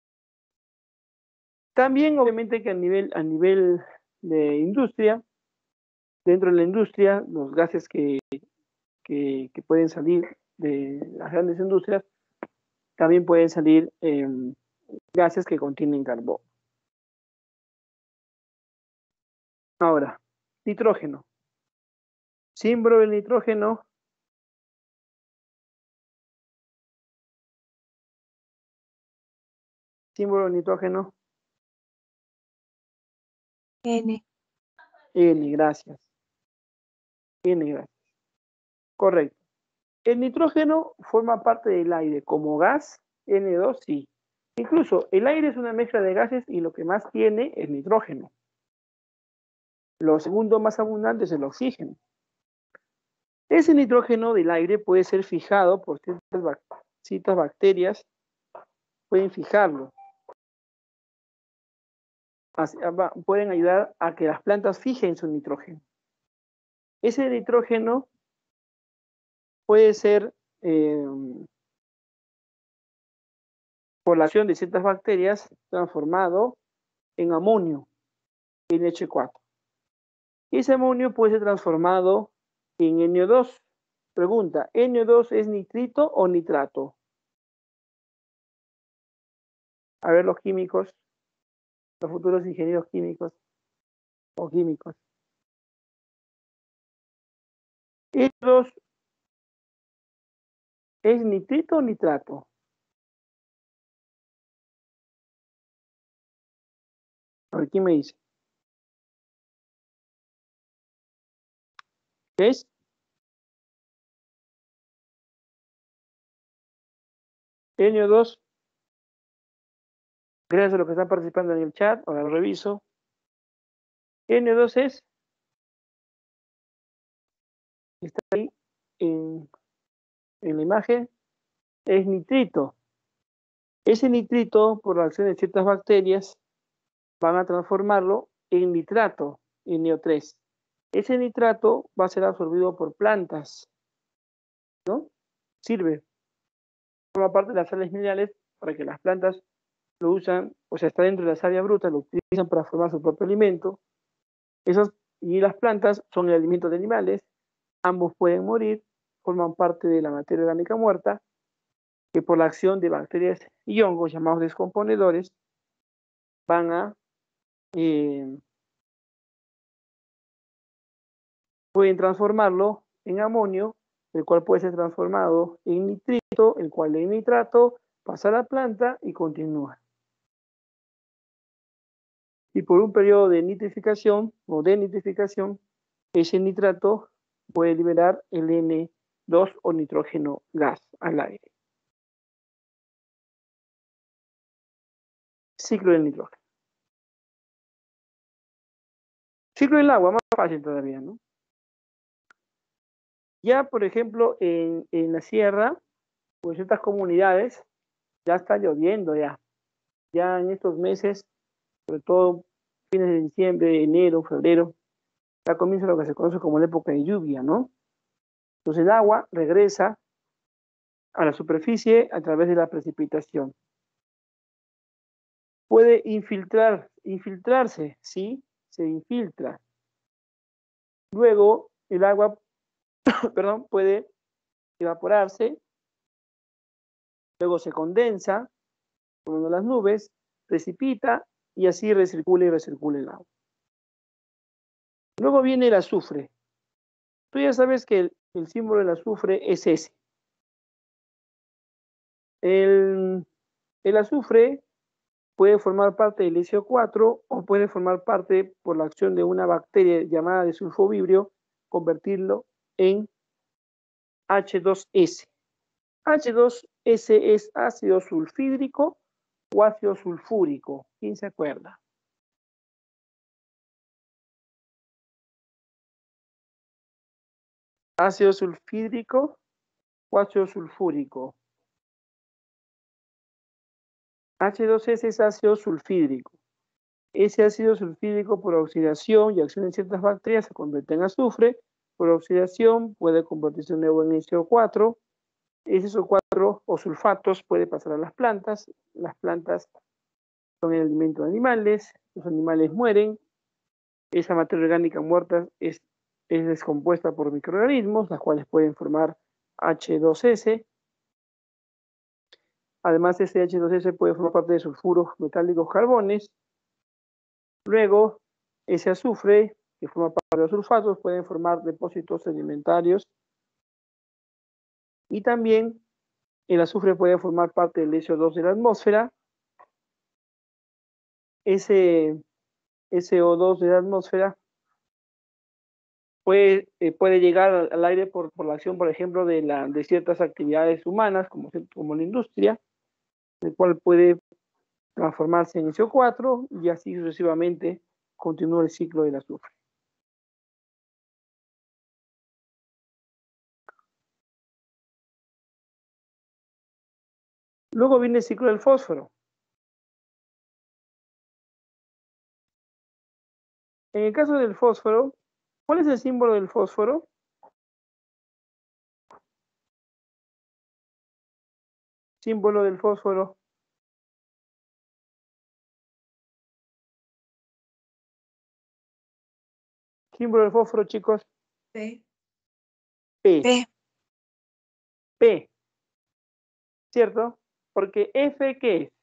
Speaker 1: También, obviamente, que a nivel de industria, dentro de la industria, los gases que pueden salir de las grandes industrias, también pueden salir gases que contienen carbono. Ahora, nitrógeno. Símbolo del nitrógeno. Símbolo del nitrógeno.
Speaker 3: N.
Speaker 1: N, gracias. N, gracias. Correcto. El nitrógeno forma parte del aire como gas, N2, sí. Incluso el aire es una mezcla de gases y lo que más tiene es nitrógeno. Lo segundo más abundante es el oxígeno. Ese nitrógeno del aire puede ser fijado por ciertas bacterias, pueden fijarlo. Pueden ayudar a que las plantas fijen su nitrógeno. Ese nitrógeno puede ser por la acción de ciertas bacterias transformado en amonio, NH4. Y ese amonio puede ser transformado en NO2. Pregunta, ¿NO2 es nitrito o nitrato? A ver los químicos, los futuros ingenieros químicos o químicos. ¿NO2 es nitrito o nitrato? A ver, ¿quién me dice? ¿Qué es? NO2. Gracias a los que están participando en el chat, ahora lo reviso. NO2 es, está ahí en la imagen, es nitrito. Ese nitrito, por la acción de ciertas bacterias, van a transformarlo en nitrato, NO3. Ese nitrato va a ser absorbido por plantas, ¿no? Sirve. Forma parte de las sales minerales para que las plantas lo usan, o sea, está dentro de la savia bruta, lo utilizan para formar su propio alimento. Y las plantas son el alimento de animales, ambos pueden morir, forman parte de la materia orgánica muerta, que por la acción de bacterias y hongos llamados descomponedores van a pueden transformarlo en amonio, el cual puede ser transformado en nitrito, el cual en nitrato pasa a la planta y continúa. Y por un periodo de nitrificación o denitrificación, ese nitrato puede liberar el N2 o nitrógeno gas al aire. Ciclo del nitrógeno. Ciclo del agua, más fácil todavía, ¿no? Ya, por ejemplo, en la sierra, o en ciertas comunidades, ya está lloviendo ya. Ya en estos meses, sobre todo fines de diciembre, enero, febrero, ya comienza lo que se conoce como la época de lluvia, ¿no? Entonces el agua regresa a la superficie a través de la precipitación. Puede infiltrarse, ¿sí? Se infiltra. Luego el agua, perdón, puede evaporarse, luego se condensa, formando las nubes, precipita y así recircula y recircula el agua. Luego viene el azufre. Tú ya sabes que el símbolo del azufre es ese. El azufre puede formar parte del SO4 o puede formar parte por la acción de una bacteria llamada de sulfovibrio, convertirlo en H2S. H2S es ácido sulfídrico o ácido sulfúrico. ¿Quién se acuerda? Ácido sulfídrico o ácido sulfúrico. H2S es ácido sulfídrico. Ese ácido sulfídrico por oxidación y acción de ciertas bacterias se convierte en azufre. Por oxidación puede convertirse de nuevo en SO4. Ese SO4 o sulfatos puede pasar a las plantas. Las plantas son el alimento de animales. Los animales mueren. Esa materia orgánica muerta es descompuesta por microorganismos, las cuales pueden formar H2S. Además, ese H2S puede formar parte de sulfuros metálicos carbones. Luego, ese azufre, que forma parte de los sulfatos, pueden formar depósitos sedimentarios. Y también el azufre puede formar parte del SO2 de la atmósfera. Ese SO2 de la atmósfera puede llegar al aire por la acción, por ejemplo, de ciertas actividades humanas, como la industria, el cual puede transformarse en SO4 y así sucesivamente continúa el ciclo del azufre. Luego viene el ciclo del fósforo. En el caso del fósforo, ¿cuál es el símbolo del fósforo? Símbolo del fósforo. Símbolo del fósforo, chicos.
Speaker 2: P.
Speaker 1: P.
Speaker 3: P.
Speaker 1: P. ¿Cierto? Porque F, ¿qué es?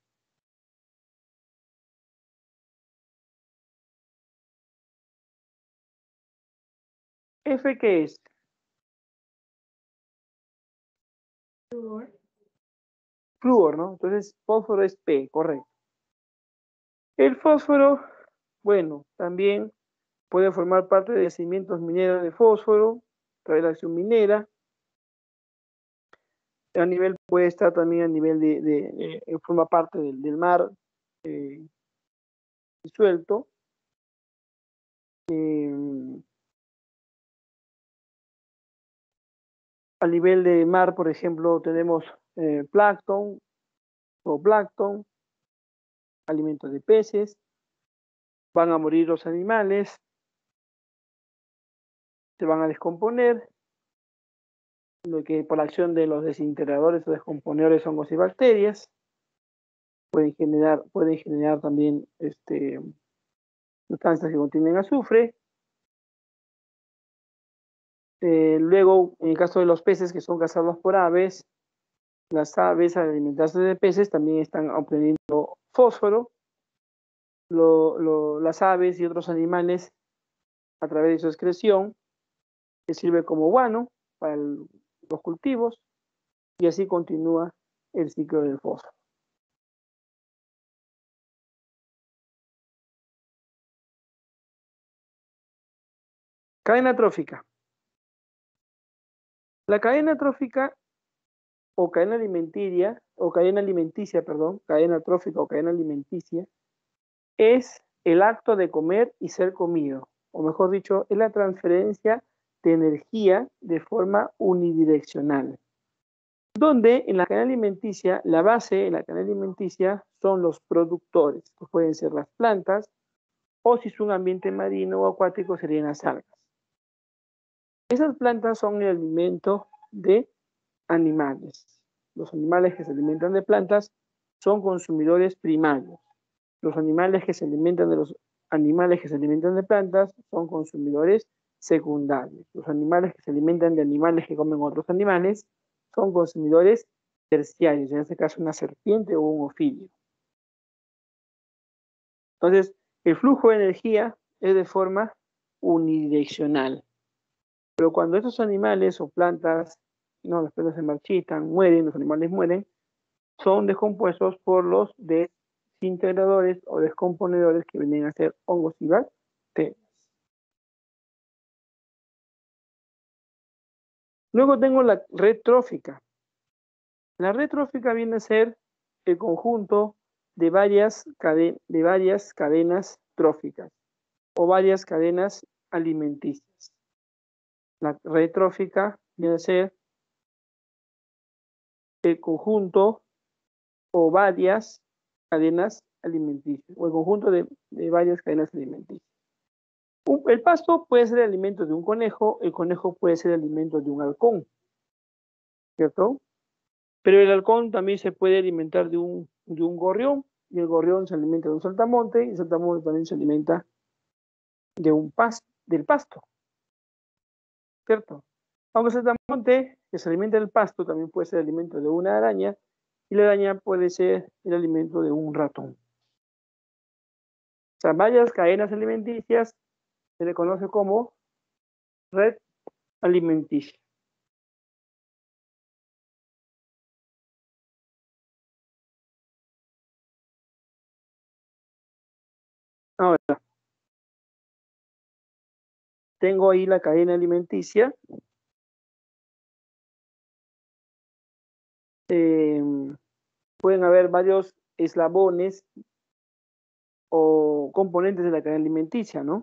Speaker 1: F, ¿qué es?
Speaker 2: Flúor.
Speaker 1: Flúor, ¿no? Entonces, fósforo es P, correcto. El fósforo, bueno, también puede formar parte de yacimientos mineros de fósforo, a través de la acción minera. A nivel, puede estar también a nivel forma parte del mar disuelto. A nivel de mar, por ejemplo, tenemos plancton, zooplancton, alimentos de peces, van a morir los animales, se van a descomponer, lo que por la acción de los desintegradores o descomponedores hongos y bacterias, pueden generar también sustancias que contienen azufre. Luego, en el caso de los peces que son cazados por aves, las aves al alimentarse de peces también están obteniendo fósforo. Las aves y otros animales, a través de su excreción, que sirve como guano para los cultivos, y así continúa el ciclo del fósforo. Cadena trófica. La cadena trófica o cadena alimenticia, cadena trófica o cadena alimenticia, es el acto de comer y ser comido, o mejor dicho, es la transferencia de energía de forma unidireccional, donde en la cadena alimenticia, la base en la cadena alimenticia son los productores, que pueden ser las plantas, o si es un ambiente marino o acuático serían las algas. Esas plantas son el alimento de animales. Los animales que se alimentan de plantas son consumidores primarios. Los animales que se alimentan de los animales que se alimentan de plantas son consumidores secundarios. Los animales que se alimentan de animales que comen otros animales son consumidores terciarios, en este caso una serpiente o un ofidio. Entonces, el flujo de energía es de forma unidireccional. Pero cuando estos animales o plantas, no, las plantas se marchitan, mueren, los animales mueren, son descompuestos por los desintegradores o descomponedores que vienen a ser hongos y bacterias. Luego tengo la red trófica. La red trófica viene a ser el conjunto de varias cadenas tróficas o varias cadenas alimenticias. La red trófica viene a ser el conjunto o varias cadenas alimenticias o el conjunto de varias cadenas alimenticias. El pasto puede ser el alimento de un conejo, el conejo puede ser el alimento de un halcón, ¿cierto? Pero el halcón también se puede alimentar de un gorrión, y el gorrión se alimenta de un saltamonte, y el saltamonte también se alimenta de del pasto, ¿cierto? Aunque el saltamonte, que se alimenta del pasto, también puede ser el alimento de una araña, y la araña puede ser el alimento de un ratón. O sea, varias cadenas alimenticias se le conoce como red alimenticia. Ahora, tengo ahí la cadena alimenticia. Pueden haber varios eslabones o componentes de la cadena alimenticia, ¿no?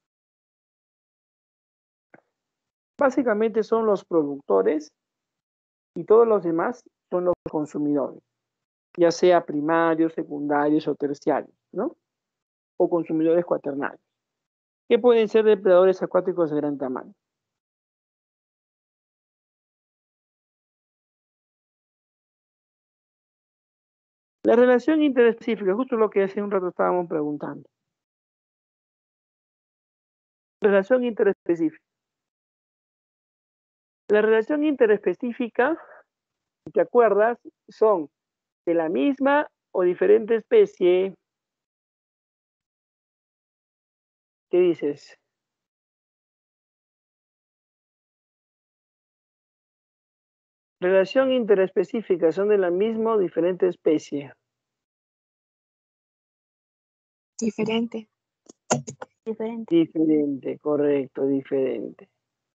Speaker 1: Básicamente son los productores y todos los demás son los consumidores, ya sea primarios, secundarios o terciarios, ¿no? O consumidores cuaternarios, que pueden ser depredadores acuáticos de gran tamaño. La relación interespecífica, justo lo que hace un rato estábamos preguntando. Relación interespecífica. La relación interespecífica, si te acuerdas, son de la misma o diferente especie. ¿Qué dices? Relación interespecífica, son de la misma o diferente especie.
Speaker 3: Diferente.
Speaker 1: Diferente, correcto, diferente.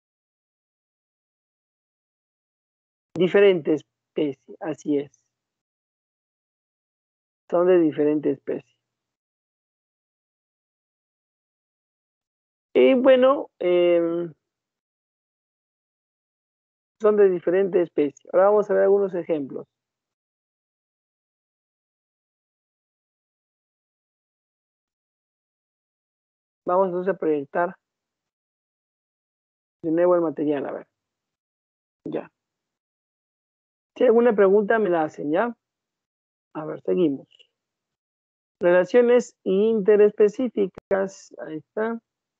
Speaker 1: Diferente especie, así es. Son de diferente especie. Y bueno, son de diferente especie. Ahora vamos a ver algunos ejemplos. Vamos entonces a proyectar de nuevo el material, a ver. Ya. Si hay alguna pregunta me la hacen, ¿ya? A ver, seguimos. Relaciones interespecíficas. Ahí está.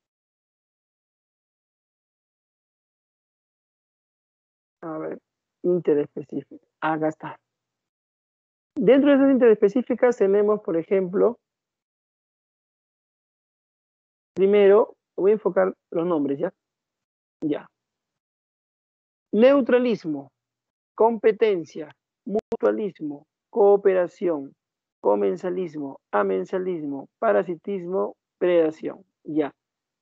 Speaker 1: A ver, interespecíficas. Acá está. Dentro de esas interespecíficas tenemos, por ejemplo, primero, voy a enfocar los nombres, ¿ya? Ya. Neutralismo, competencia, mutualismo, cooperación, comensalismo, amensalismo, parasitismo, predación. Ya.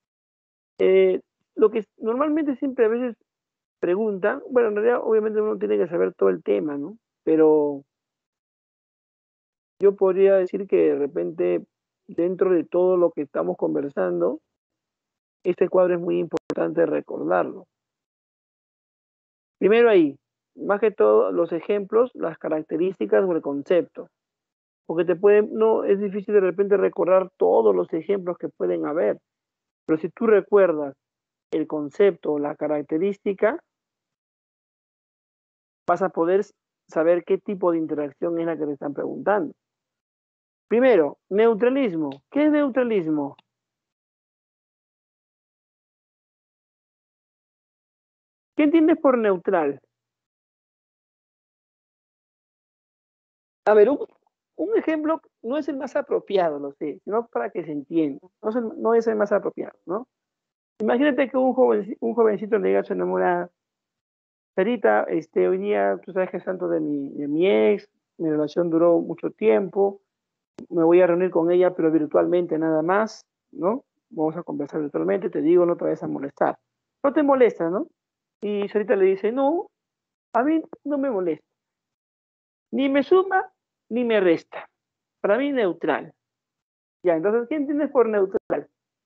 Speaker 1: Lo que normalmente siempre a veces preguntan, bueno, en realidad obviamente uno tiene que saber todo el tema, ¿no? Pero yo podría decir que de repente, dentro de todo lo que estamos conversando, este cuadro es muy importante recordarlo. Primero ahí, más que todo los ejemplos, las características o el concepto. Porque no es difícil de repente recordar todos los ejemplos que pueden haber. Pero si tú recuerdas el concepto o la característica, vas a poder saber qué tipo de interacción es la que te están preguntando. Primero, neutralismo. ¿Qué es neutralismo? ¿Qué entiendes por neutral? A ver, un ejemplo no es el más apropiado, lo sé, sino para que se entienda. No es el más apropiado, ¿no? Imagínate que un jovencito le diga a su enamorada, Sarita, hoy día tú sabes que es santo de mi ex, mi relación duró mucho tiempo, me voy a reunir con ella, pero virtualmente nada más, ¿no? Vamos a conversar virtualmente, te digo, no te vayas a molestar. No te molesta, ¿no? Y Sarita le dice, no, a mí no me molesta. Ni me suma, ni me resta. Para mí neutral. Ya, entonces, ¿qué entiendes por neutral?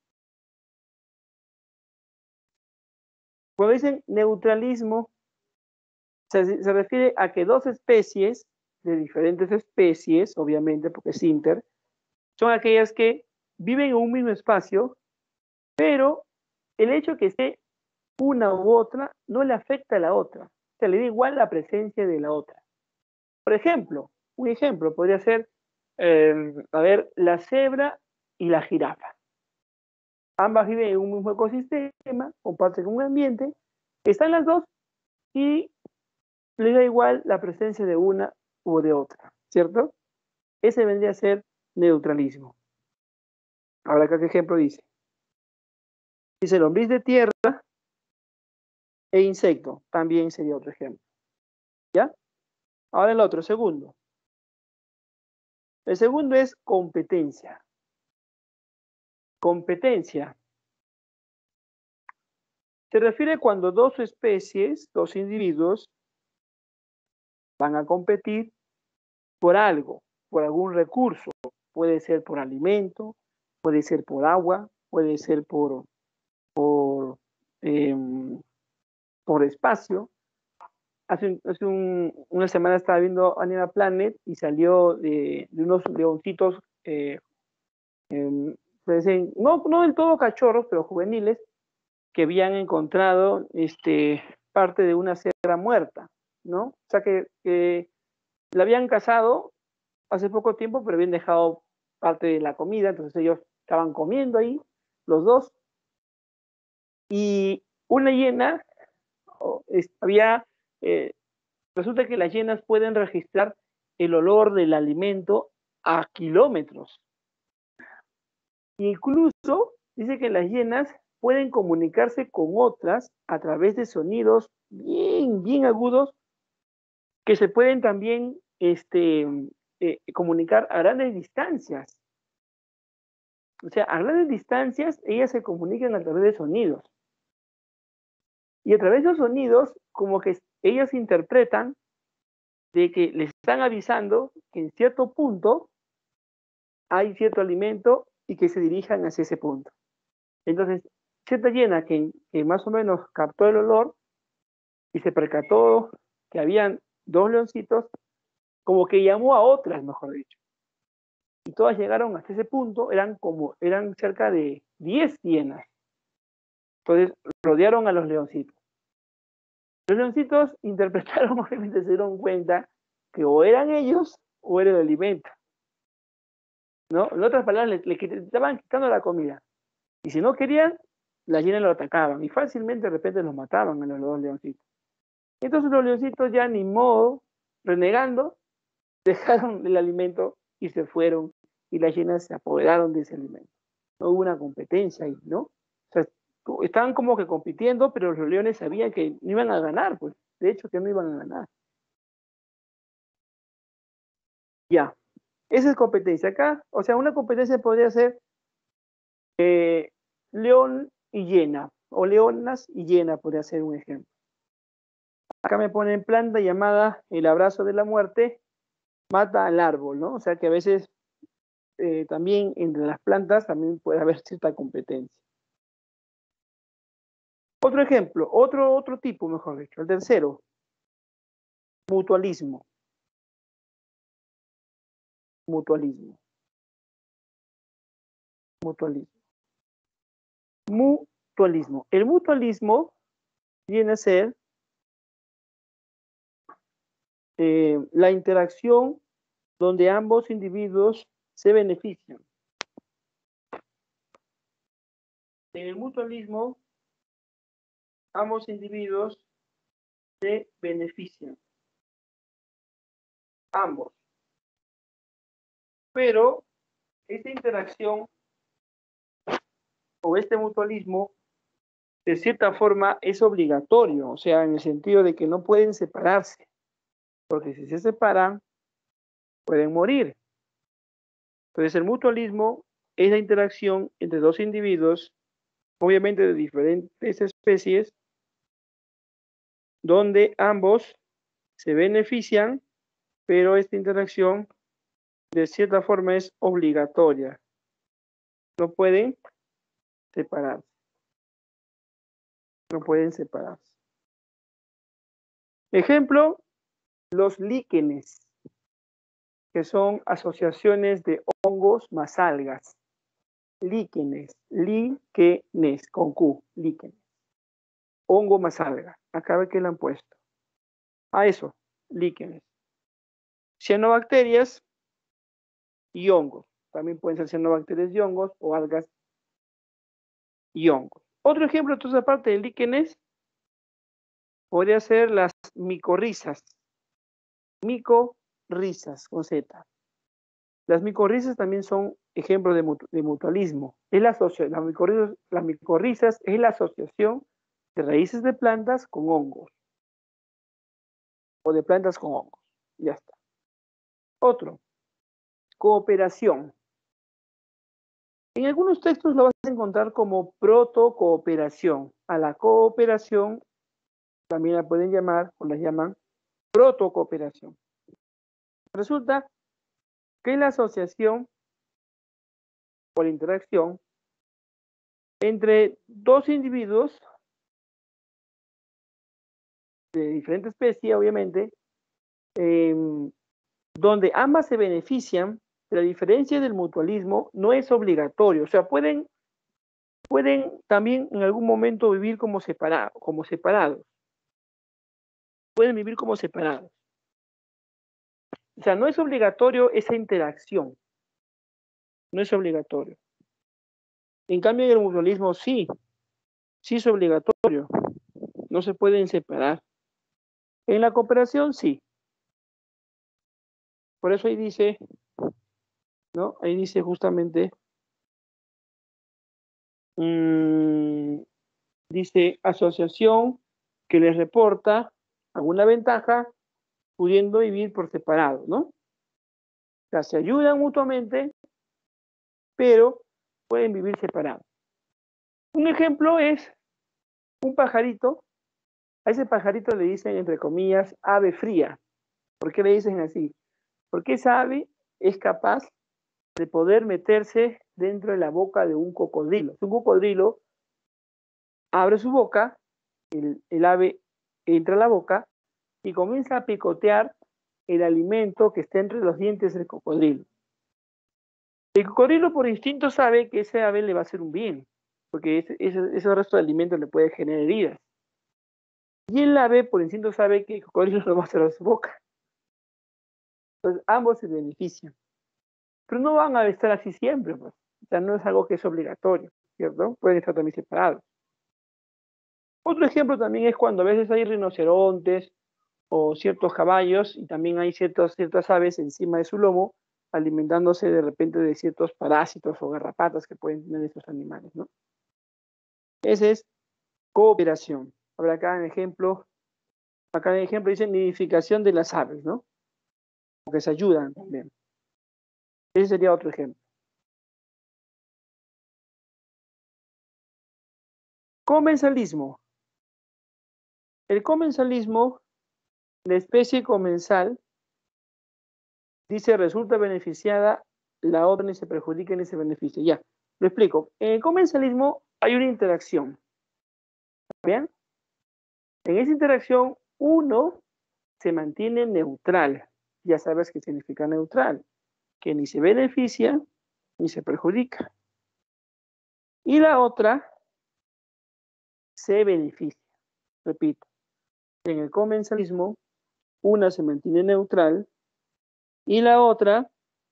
Speaker 1: Cuando dicen neutralismo, se refiere a que dos especies, de diferentes especies, obviamente, porque es inter, son aquellas que viven en un mismo espacio, pero el hecho que esté una u otra no le afecta a la otra. O sea, le da igual la presencia de la otra. Por ejemplo, un ejemplo podría ser, a ver, la cebra y la jirafa. Ambas viven en un mismo ecosistema, comparten un ambiente, están las dos y le da igual la presencia de una u de otra, ¿cierto? Ese vendría a ser neutralismo. Ahora acá, ¿qué ejemplo dice? Dice lombriz de tierra e insecto, también sería otro ejemplo. ¿Ya? Ahora el otro, segundo. El segundo es competencia. Competencia. Se refiere cuando dos especies, dos individuos, van a competir por algo, por algún recurso. Puede ser por alimento, puede ser por agua, puede ser eh, por espacio. Una semana estaba viendo Animal Planet y salió de unos leoncitos, no del todo cachorros, pero juveniles, que habían encontrado parte de una cebra muerta, ¿no? O sea que la habían cazado hace poco tiempo, pero habían dejado parte de la comida, entonces ellos estaban comiendo ahí, los dos, y una hiena, había, resulta que las hienas pueden registrar el olor del alimento a kilómetros. Incluso dice que las hienas pueden comunicarse con otras a través de sonidos bien, bien agudos que se pueden también comunicar a grandes distancias. O sea, a grandes distancias ellas se comunican a través de sonidos. Y a través de los sonidos, como que ellas interpretan de que les están avisando que en cierto punto hay cierto alimento y que se dirijan hacia ese punto. Entonces, cierta hiena que más o menos captó el olor y se percató que habían dos leoncitos, como que llamó a otras, mejor dicho. Y todas llegaron hasta ese punto, eran cerca de 10 hienas. Entonces, rodearon a los leoncitos. Los leoncitos interpretaron, obviamente se dieron cuenta que o eran ellos o era el alimento, ¿no? En otras palabras, le estaban quitando la comida. Y si no querían, las hienas lo atacaban y fácilmente de repente los mataban a los dos leoncitos. Entonces los leoncitos ya ni modo, renegando, dejaron el alimento y se fueron y las hienas se apoderaron de ese alimento. No hubo una competencia ahí, ¿no? O sea, estaban como que compitiendo, pero los leones sabían que no iban a ganar, pues, de hecho que no iban a ganar. Ya, esa es competencia. Acá, o sea, una competencia podría ser león y hiena, o leonas y hiena podría ser un ejemplo. Acá me ponen planta llamada el abrazo de la muerte, mata al árbol, ¿no? O sea que a veces también entre las plantas también puede haber cierta competencia. Otro ejemplo, otro tipo, mejor dicho, el tercero, mutualismo. Mutualismo. Mutualismo. Mutualismo. El mutualismo viene a ser la interacción donde ambos individuos se benefician. En el mutualismo, ambos individuos se benefician. Ambos. Pero esta interacción o este mutualismo de cierta forma es obligatorio, o sea, en el sentido de que no pueden separarse, porque si se separan, pueden morir. Entonces, el mutualismo es la interacción entre dos individuos, obviamente de diferentes especies, donde ambos se benefician, pero esta interacción de cierta forma es obligatoria. No pueden separarse. No pueden separarse. Ejemplo, los líquenes, que son asociaciones de hongos más algas. Líquenes, con Q, líquenes. Hongo más alga. Acá ve que le han puesto. A eso, líquenes. Cianobacterias y hongos. También pueden ser cianobacterias y hongos o algas y hongos. Otro ejemplo, entonces, aparte de líquenes, podría ser las micorrizas. Micorrizas, con Z. Las micorrizas también son ejemplos de mutualismo. Las micorrizas es la asociación de raíces de plantas con hongos. O de plantas con hongos. Ya está. Otro, cooperación. En algunos textos lo vas a encontrar como protocooperación. A la cooperación también la pueden llamar, o la llaman protocooperación. Resulta que es la asociación o la interacción entre dos individuos de diferente especie, obviamente, donde ambas se benefician. La diferencia del mutualismo no es obligatorio, o sea, pueden también en algún momento vivir como separados. Pueden vivir como separados. O sea, no es obligatorio esa interacción. No es obligatorio. En cambio, en el mutualismo sí es obligatorio. No se pueden separar. En la cooperación sí. Por eso ahí dice, ¿no? Ahí dice justamente, dice asociación que les reporta alguna ventaja pudiendo vivir por separado, ¿no? O sea, se ayudan mutuamente, pero pueden vivir separados. Un ejemplo es un pajarito. A ese pajarito le dicen, entre comillas, ave fría. ¿Por qué le dicen así? Porque esa ave es capaz de poder meterse dentro de la boca de un cocodrilo. Un cocodrilo abre su boca, el ave entra a la boca y comienza a picotear el alimento que está entre los dientes del cocodrilo. El cocodrilo por instinto sabe que ese ave le va a hacer un bien, porque ese resto de alimento le puede generar heridas. Y el ave por instinto sabe que el cocodrilo lo va a hacer a su boca. Entonces ambos se benefician. Pero no van a estar así siempre, pues. O sea, no es algo que es obligatorio, ¿cierto? Pueden estar también separados. Otro ejemplo también es cuando a veces hay rinocerontes o ciertos caballos y también hay ciertas aves encima de su lomo alimentándose de repente de ciertos parásitos o garrapatas que pueden tener estos animales, ¿no? Ese es cooperación. Ahora acá en el ejemplo dice nidificación de las aves, ¿no? Porque se ayudan también. Ese sería otro ejemplo. Comensalismo. El comensalismo, la especie comensal, dice resulta beneficiada, la otra ni se perjudica ni se beneficia. Ya, lo explico. En el comensalismo hay una interacción. ¿Bien? En esa interacción, uno se mantiene neutral. Ya sabes qué significa neutral, que ni se beneficia ni se perjudica. Y la otra se beneficia. Repito, en el comensalismo, una se mantiene neutral y la otra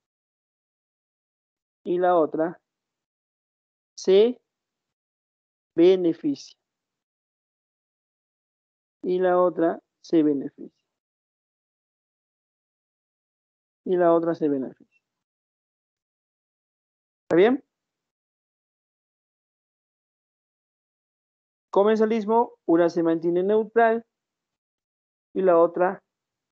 Speaker 1: se beneficia. Y la otra se beneficia. Y la otra se beneficia. ¿Está bien? Comensalismo, una se mantiene neutral y la otra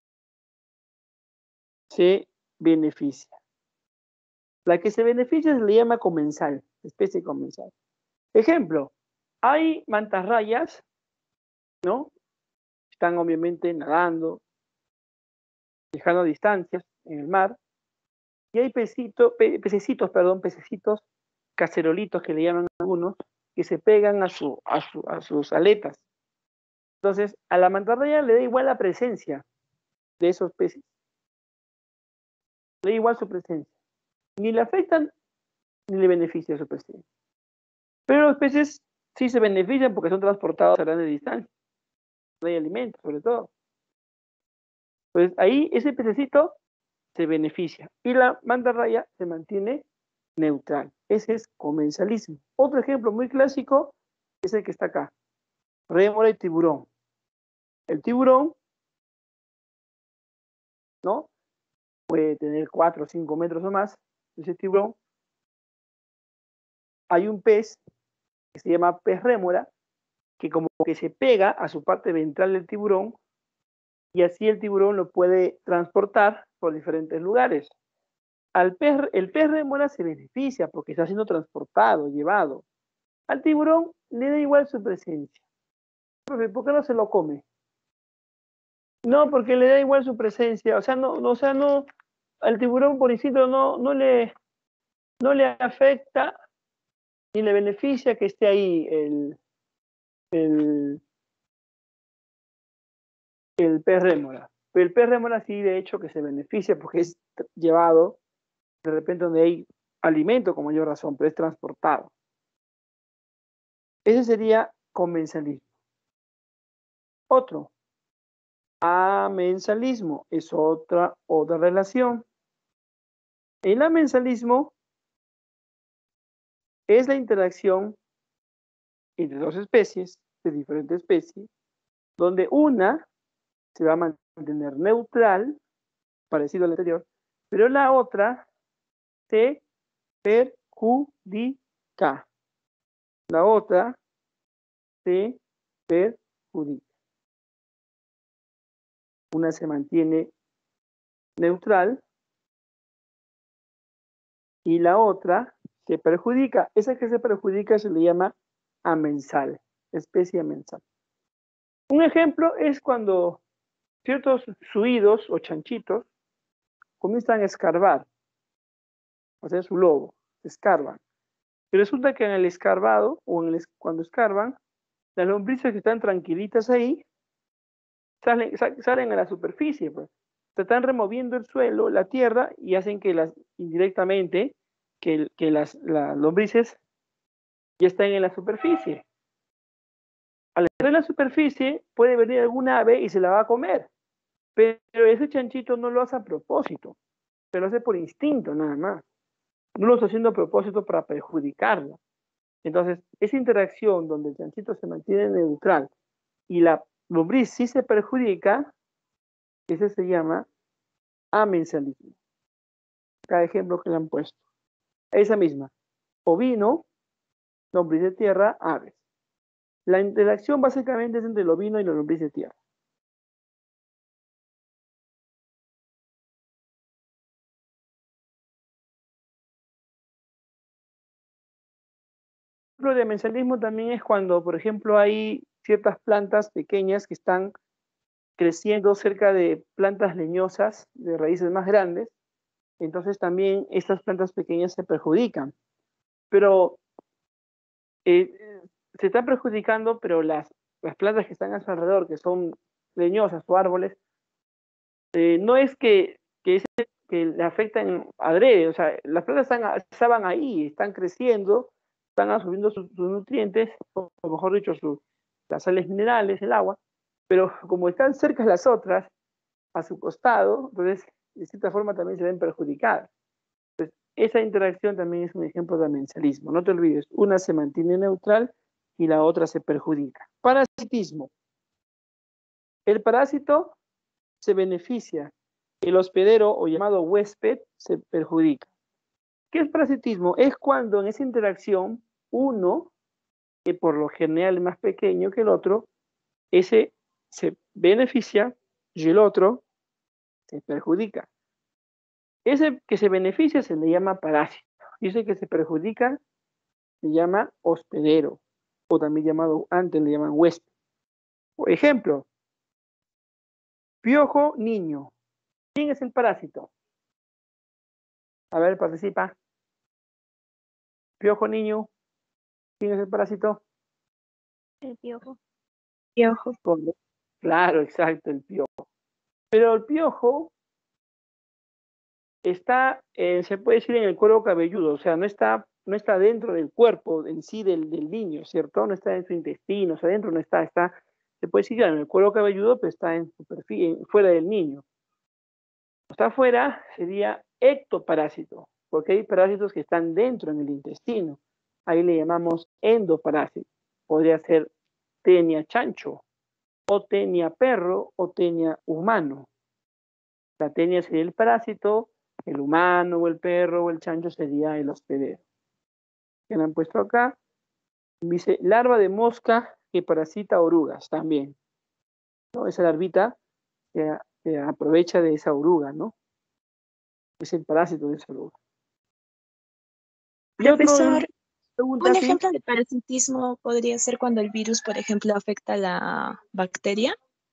Speaker 1: se beneficia. La que se beneficia se le llama comensal, especie comensal. Ejemplo, hay mantarrayas, ¿no? Están obviamente nadando, dejando distancias en el mar, y hay pececitos, cacerolitos que le llaman algunos, que se pegan a sus aletas. Entonces, a la mantarraya le da igual la presencia de esos peces. Le da igual su presencia. Ni le afectan, ni le beneficia su presencia. Pero los peces sí se benefician porque son transportados a grandes distancias. No hay alimento, sobre todo. Pues ahí ese pececito se beneficia. Y la mantarraya se mantiene neutral. Ese es comensalismo. Otro ejemplo muy clásico es el que está acá. Rémora y tiburón. El tiburón, ¿no? Puede tener 4 o 5 metros o más. Ese tiburón. Hay un pez que se llama pez rémora, que como que se pega a su parte ventral del tiburón y así el tiburón lo puede transportar por diferentes lugares. El pez rémora se beneficia porque está siendo transportado, llevado. Al tiburón le da igual su presencia. ¿Por qué no se lo come? No, porque le da igual su presencia. O sea, no, al tiburón por instinto no le afecta ni le beneficia que esté ahí el pez rémora. Pero el pez rémora sí, de hecho, que se beneficia porque es llevado de repente donde hay alimento, con mayor razón, pero es transportado. Ese sería comensalismo. Otro, amensalismo, es otra relación. El amensalismo es la interacción entre dos especies, de diferentes especies, donde una se va a mantener neutral, parecido al anterior, pero la otra se perjudica. La otra se perjudica. Una se mantiene neutral y la otra se perjudica. Esa que se perjudica se le llama amensal, especie amensal. Un ejemplo es cuando ciertos suidos o chanchitos comienzan a escarbar, o sea, su lobo, escarban. Y resulta que en el escarbado, o cuando escarban, las lombrices que están tranquilitas ahí, salen a la superficie, pues. Se están removiendo el suelo, la tierra, y hacen que indirectamente, las lombrices ya están en la superficie. Al estar en la superficie, puede venir algún ave y se la va a comer. Pero ese chanchito no lo hace a propósito, se lo hace por instinto nada más. No lo está haciendo a propósito para perjudicarla. Entonces, esa interacción donde el chanchito se mantiene neutral y la lombriz sí se perjudica, ese se llama amensalismo. Cada ejemplo que le han puesto. Esa misma. Ovino, lombriz de tierra, aves. La interacción básicamente es entre el ovino y la lombriz de tierra. El ejemplo de amensalismo también es cuando, por ejemplo, hay ciertas plantas pequeñas que están creciendo cerca de plantas leñosas de raíces más grandes, entonces también estas plantas pequeñas se perjudican. Pero se están perjudicando, pero las plantas que están a su alrededor, que son leñosas o árboles, no es que le afectan adrede, o sea, las plantas estaban ahí, están creciendo, están absorbiendo sus nutrientes, o mejor dicho, las sales minerales, el agua, pero como están cerca las otras, a su costado, entonces de cierta forma también se ven perjudicadas. Entonces, esa interacción también es un ejemplo de amensalismo. No te olvides, una se mantiene neutral y la otra se perjudica. Parasitismo. El parásito se beneficia, el hospedero o llamado huésped se perjudica. ¿Qué es parasitismo? Es cuando en esa interacción uno que por lo general es más pequeño que el otro, ese se beneficia y el otro se perjudica. Ese que se beneficia se le llama parásito, y ese que se perjudica se llama hospedero, o también llamado, antes le llaman huésped. Por ejemplo, piojo niño. ¿Quién es el parásito? A ver, participa. Piojo niño. ¿Quién es el parásito?
Speaker 2: El piojo.
Speaker 3: Piojo.
Speaker 1: Claro, exacto, el piojo. Pero el piojo está, se puede decir, en el cuero cabelludo, o sea, no está dentro del cuerpo en sí del niño, ¿cierto? No está en su intestino, o sea, adentro no está, se puede decir, en el cuero cabelludo, pero está en superficie, fuera del niño. Está afuera sería ectoparásito, porque hay parásitos que están dentro en el intestino. Ahí le llamamos endoparásito. Podría ser tenia chancho, o tenia perro, o tenia humano. La tenia sería el parásito, el humano, o el perro, o el chancho sería el hospedero. Que le han puesto acá, dice larva de mosca que parasita orugas también, ¿no? Esa larvita se aprovecha de esa oruga, ¿no? Es el parásito de esa oruga. Y otro
Speaker 3: Profesor,
Speaker 1: pregunta,
Speaker 3: un
Speaker 1: sí.
Speaker 3: ejemplo de parasitismo podría ser cuando el virus, por ejemplo, afecta a la bacteria.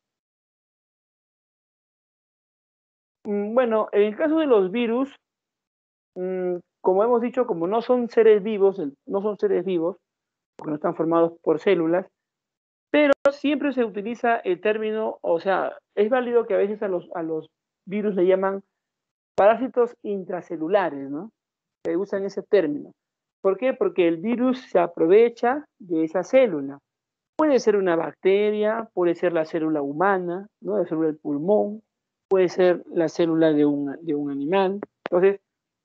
Speaker 1: Bueno, en el caso de los virus, como hemos dicho, como no son seres vivos, porque no están formados por células, pero siempre se utiliza el término, o sea, es válido que a veces a los virus le llaman parásitos intracelulares, ¿no? Se usan ese término. ¿Por qué? Porque el virus se aprovecha de esa célula. Puede ser una bacteria, puede ser la célula humana, ¿no? La célula del pulmón, puede ser la célula de un animal. Entonces,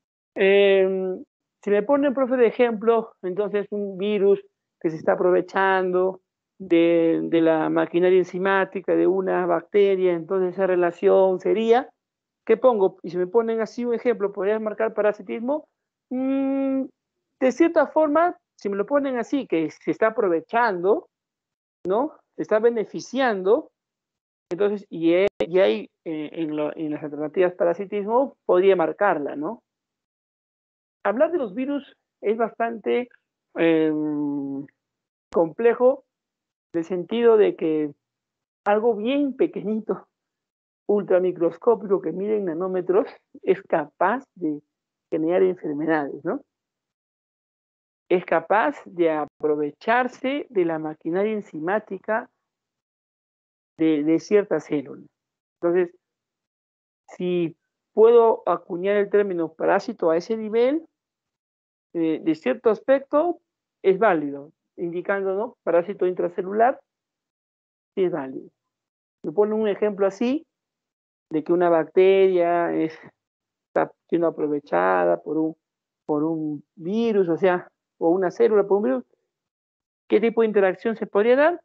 Speaker 1: si me pone el profe de ejemplo, entonces un virus que se está aprovechando de la maquinaria enzimática de una bacteria, entonces esa relación sería, ¿qué pongo? Y si me ponen así un ejemplo, ¿podrías marcar parasitismo? De cierta forma, si me lo ponen así, que se está aprovechando, ¿no? Se está beneficiando, entonces, y hay en las alternativas parasitismo, podría marcarla, ¿no? Hablar de los virus es bastante eh, complejo, en el sentido de que algo bien pequeñito, ultramicroscópico, que mide en nanómetros, es capaz de generar enfermedades, ¿no? Es capaz de aprovecharse de la maquinaria enzimática de ciertas células. Entonces, si puedo acuñar el término parásito a ese nivel, de cierto aspecto, es válido, indicando, ¿no? Parásito intracelular, sí es válido. Me pone un ejemplo así, de que una bacteria está siendo aprovechada por un virus, o sea, o una célula por un virus. ¿Qué tipo de interacción se podría dar?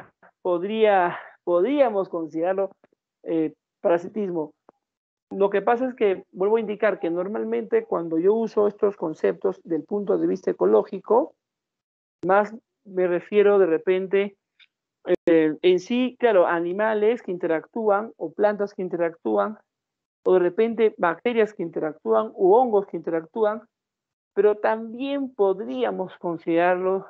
Speaker 1: Podríamos considerarlo parasitismo. Lo que pasa es que vuelvo a indicar que normalmente cuando yo uso estos conceptos del punto de vista ecológico, más me refiero de repente en sí, claro, animales que interactúan o plantas que interactúan o de repente bacterias que interactúan u hongos que interactúan, pero también podríamos considerarlos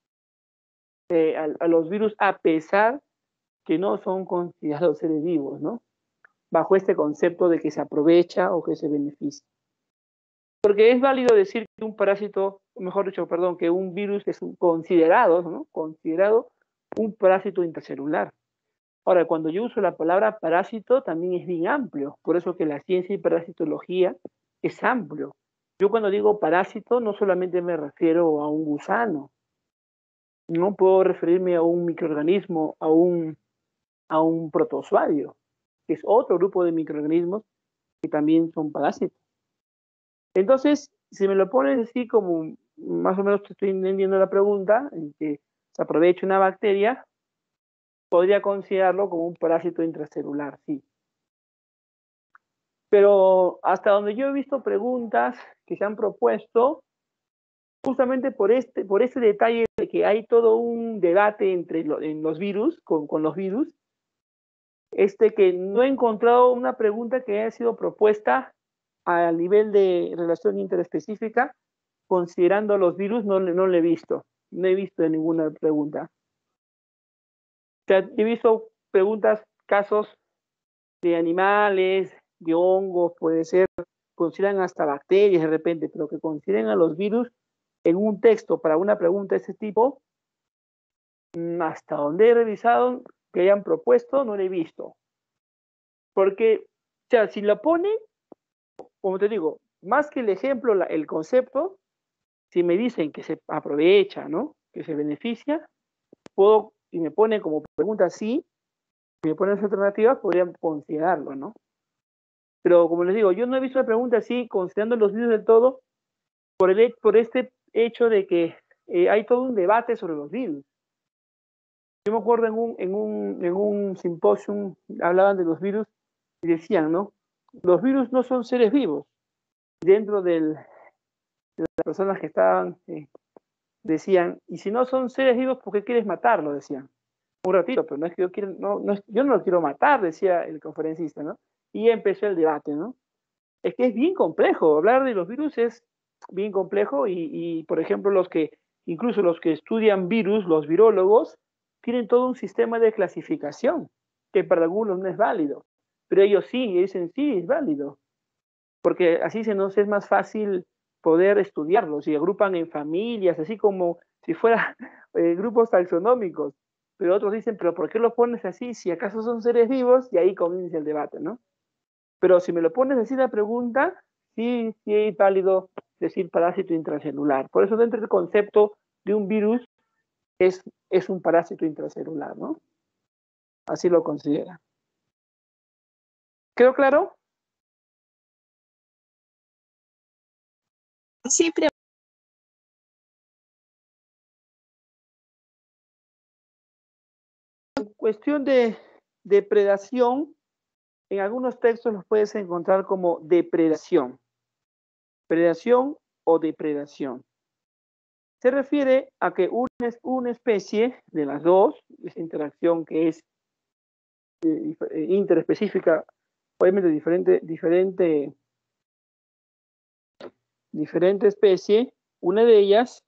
Speaker 1: a los virus a pesar que no son considerados seres vivos, ¿no? Bajo este concepto de que se aprovecha o que se beneficia. Porque es válido decir que un parásito, mejor dicho, perdón, que un virus es considerado, ¿no? Considerado un parásito intracelular. Ahora, cuando yo uso la palabra parásito, también es bien amplio. Por eso que la ciencia y parasitología es amplio. Yo cuando digo parásito, no solamente me refiero a un gusano. No puedo referirme a un microorganismo, a un protozoario, que es otro grupo de microorganismos que también son parásitos. Entonces, si me lo pones así como más o menos te estoy entendiendo la pregunta, en que se aprovecha una bacteria, podría considerarlo como un parásito intracelular, sí. Pero hasta donde yo he visto preguntas que se han propuesto, justamente por este detalle de que hay todo un debate en los virus, con los virus, que no he encontrado una pregunta que haya sido propuesta a nivel de relación interespecífica, considerando los virus, no lo he visto. No he visto ninguna pregunta. O sea, he visto preguntas, casos de animales, de hongos, puede ser, consideran hasta bacterias de repente, pero que consideren a los virus en un texto para una pregunta de ese tipo, hasta donde he revisado que hayan propuesto, no lo he visto. Porque, o sea, si lo pone, como te digo, más que el ejemplo, el concepto, si me dicen que se aprovecha, ¿no? Que se beneficia, puedo, y me pone como pregunta sí, si me ponen alternativas, podrían considerarlo, ¿no? Pero como les digo, yo no he visto una pregunta así, considerando los virus del todo, por este hecho de que hay todo un debate sobre los virus. Yo me acuerdo en un simposium, hablaban de los virus y decían, ¿no? Los virus no son seres vivos. Dentro de las personas que estaban, decían, y si no son seres vivos, ¿por qué quieres matarlo? Decían. Un ratito, pero no es que yo quiero, yo no lo quiero matar, decía el conferencista, ¿no? Y empezó el debate, ¿no? Es que es bien complejo, hablar de los virus es bien complejo y por ejemplo, incluso los que estudian virus, los virólogos, tienen todo un sistema de clasificación que para algunos no es válido, pero ellos sí, y dicen sí, es válido, porque así se nos es más fácil poder estudiarlos y agrupan en familias, así como si fueran grupos taxonómicos, pero otros dicen, pero ¿por qué lo pones así si acaso son seres vivos? Y ahí comienza el debate, ¿no? Pero si me lo pones así la pregunta, sí es válido decir parásito intracelular. Por eso dentro del concepto de un virus es un parásito intracelular, ¿no? Así lo considera. ¿Quedó claro?
Speaker 3: Sí, pero
Speaker 1: En cuestión de depredación, en algunos textos los puedes encontrar como depredación. Predación o depredación. Se refiere a que una especie de las dos, esa interacción que es interespecífica, obviamente diferente especie, una de ellas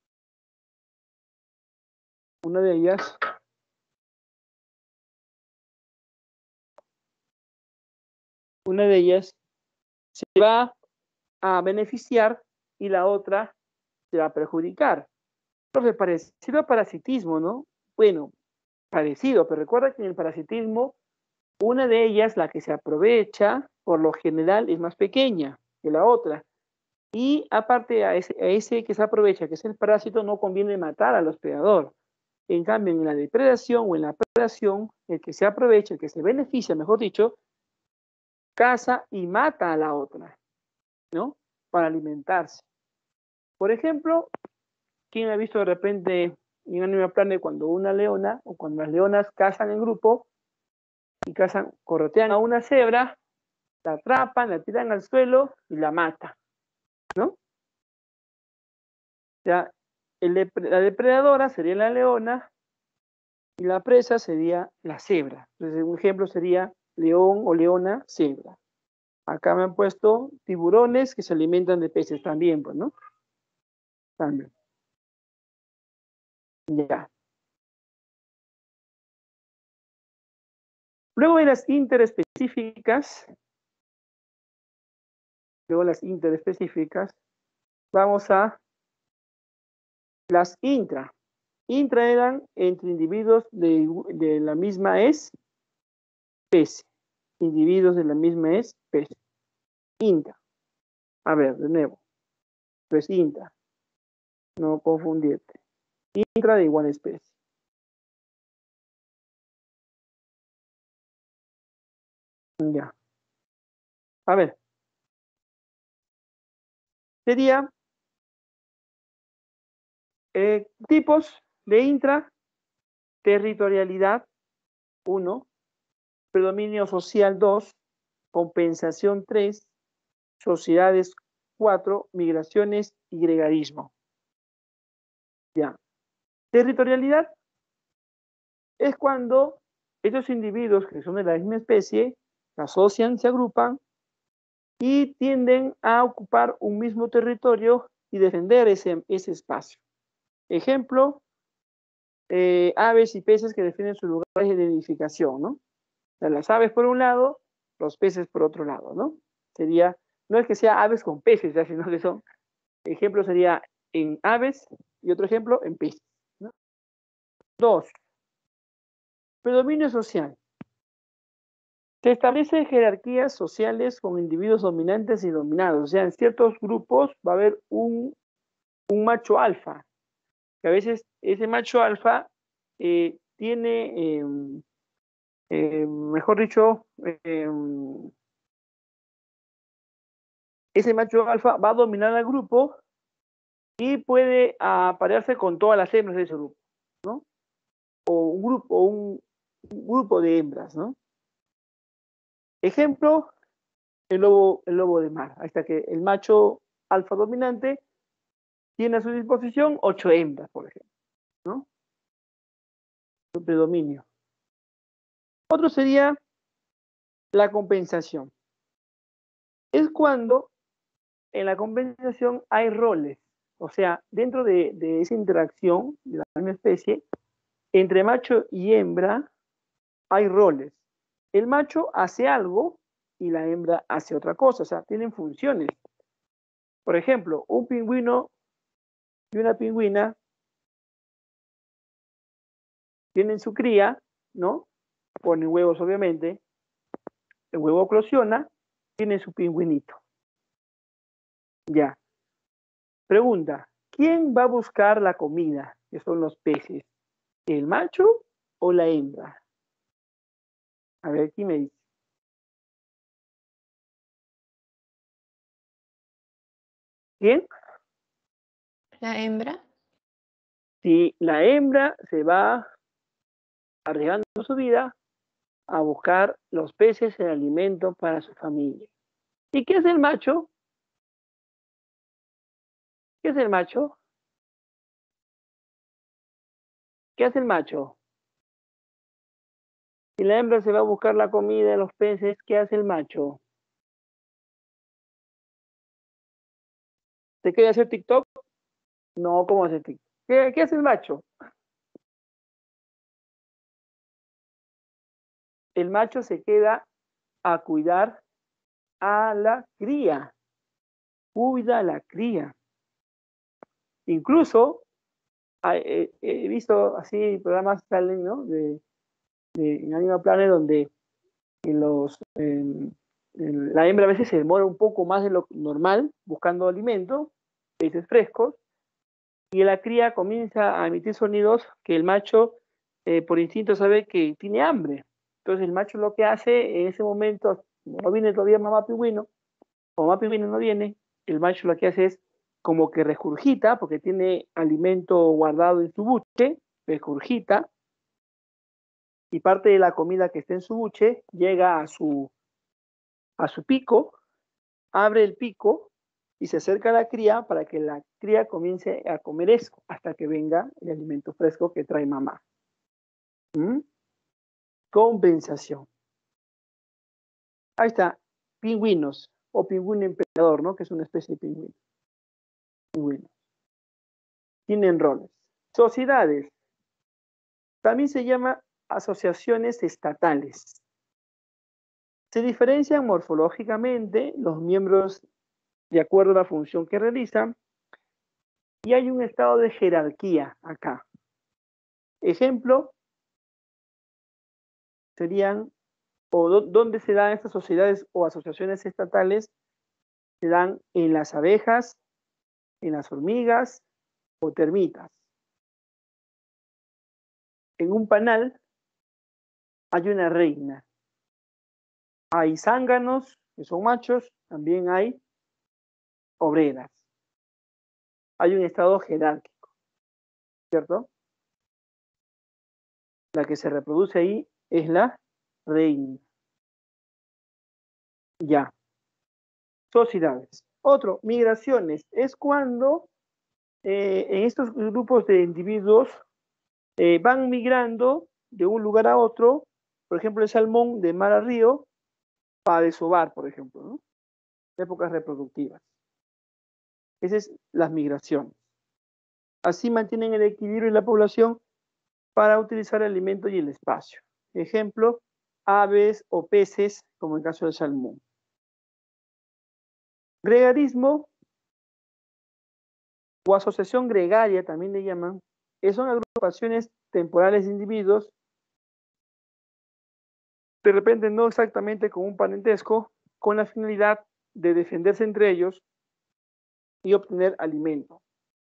Speaker 1: se va a beneficiar y la otra se va a perjudicar. Entonces, parecido a parasitismo, ¿no? Bueno, parecido, pero recuerda que en el parasitismo, una de ellas, la que se aprovecha, por lo general es más pequeña que la otra. Y aparte a ese que se aprovecha, que es el parásito, no conviene matar al hospedador. En cambio, en la depredación o en la predación, el que se aprovecha, el que se beneficia, mejor dicho, caza y mata a la otra, ¿no? Para alimentarse. Por ejemplo, ¿quién ha visto de repente en Animal Planet cuando una leona o cuando las leonas cazan en grupo y corretean a una cebra, la atrapan, la tiran al suelo y la matan, ¿no? O sea, la depredadora sería la leona y la presa sería la cebra. Entonces, un ejemplo sería león o leona, cebra. Acá me han puesto tiburones que se alimentan de peces también, pues, ¿no? También. Ya. Luego de las interespecíficas, vamos a las intra. Intra eran entre individuos de la misma especie. Individuos de la misma especie. Intra. A ver, de nuevo. Pues intra. No confundirte. Intra de igual especie. Ya. A ver. Sería tipos de intra, territorialidad 1, predominio social 2, compensación 3, sociedades 4, migraciones y gregarismo. Ya. Territorialidad es cuando estos individuos que son de la misma especie se asocian, se agrupan y tienden a ocupar un mismo territorio y defender ese espacio. Ejemplo, aves y peces que defienden sus lugares de nidificación, ¿no? O sea, las aves por un lado, los peces por otro lado, ¿no? Sería, no es que sea aves con peces, ¿ya? Sino que son, ejemplo sería en aves y otro ejemplo en peces, ¿no? 2. Predominio social. Se establecen jerarquías sociales con individuos dominantes y dominados. O sea, en ciertos grupos va a haber un macho alfa, que a veces ese macho alfa tiene, mejor dicho, ese macho alfa va a dominar al grupo y puede aparearse con todas las hembras de ese grupo, ¿no? O un grupo de hembras, ¿no? Ejemplo, el lobo de mar. Ahí está que el macho alfa dominante tiene a su disposición 8 hembras, por ejemplo, ¿no? El predominio. Otro sería la compensación. Es cuando en la compensación hay roles. O sea, dentro de esa interacción de la misma especie, entre macho y hembra hay roles. El macho hace algo y la hembra hace otra cosa. O sea, tienen funciones. Por ejemplo, un pingüino y una pingüina tienen su cría, ¿no? Ponen huevos, obviamente. El huevo eclosiona, tiene su pingüinito. Ya. Pregunta, ¿quién va a buscar la comida, que son los peces? ¿El macho o la hembra? A ver, ¿quién me dice? ¿Quién?
Speaker 4: La hembra.
Speaker 1: Si la hembra se va arriesgando su vida a buscar los peces, el alimento para su familia. ¿Y qué es el macho? ¿Qué es el macho? ¿Qué hace el macho? Si la hembra se va a buscar la comida, los peces, ¿qué hace el macho? ¿Te quiere hacer TikTok? No, ¿cómo hace TikTok? ¿Qué hace el macho? El macho se queda a cuidar a la cría, cuida a la cría. Incluso he visto así programas salen, ¿no? En Animal Planet donde la hembra a veces se demora un poco más de lo normal buscando alimento, peces frescos, y la cría comienza a emitir sonidos que el macho por instinto sabe que tiene hambre. Entonces el macho lo que hace en ese momento, como no viene todavía mamá pingüino, como mamá pingüino no viene, el macho lo que hace es como que regurgita, porque tiene alimento guardado en su buche, regurgita, y parte de la comida que está en su buche llega a su pico, abre el pico y se acerca a la cría para que la cría comience a comer eso hasta que venga el alimento fresco que trae mamá. ¿Mm? Compensación. Ahí está, pingüinos o pingüino emperador, ¿no? Que es una especie de pingüino. Pingüinos. Tienen roles. Sociedades. También se llama asociaciones estatales. Se diferencian morfológicamente los miembros de acuerdo a la función que realizan y hay un estado de jerarquía acá. Ejemplo, serían, ¿dónde se dan estas sociedades o asociaciones estatales? Se dan en las abejas, en las hormigas o termitas. En un panal hay una reina. Hay zánganos, que son machos, también hay obreras. Hay un estado jerárquico, ¿cierto? La que se reproduce ahí es la reina. Ya. Sociedades. Otro, migraciones. Es cuando en estos grupos de individuos van migrando de un lugar a otro, por ejemplo, el salmón de mar a río, para desovar, por ejemplo, ¿no? Épocas reproductivas. Esas es las migraciones. Así mantienen el equilibrio en la población para utilizar el alimento y el espacio. Ejemplo, aves o peces, como en el caso del salmón. Gregarismo o asociación gregaria, también le llaman, son agrupaciones temporales de individuos, de repente no exactamente con un parentesco, con la finalidad de defenderse entre ellos y obtener alimento.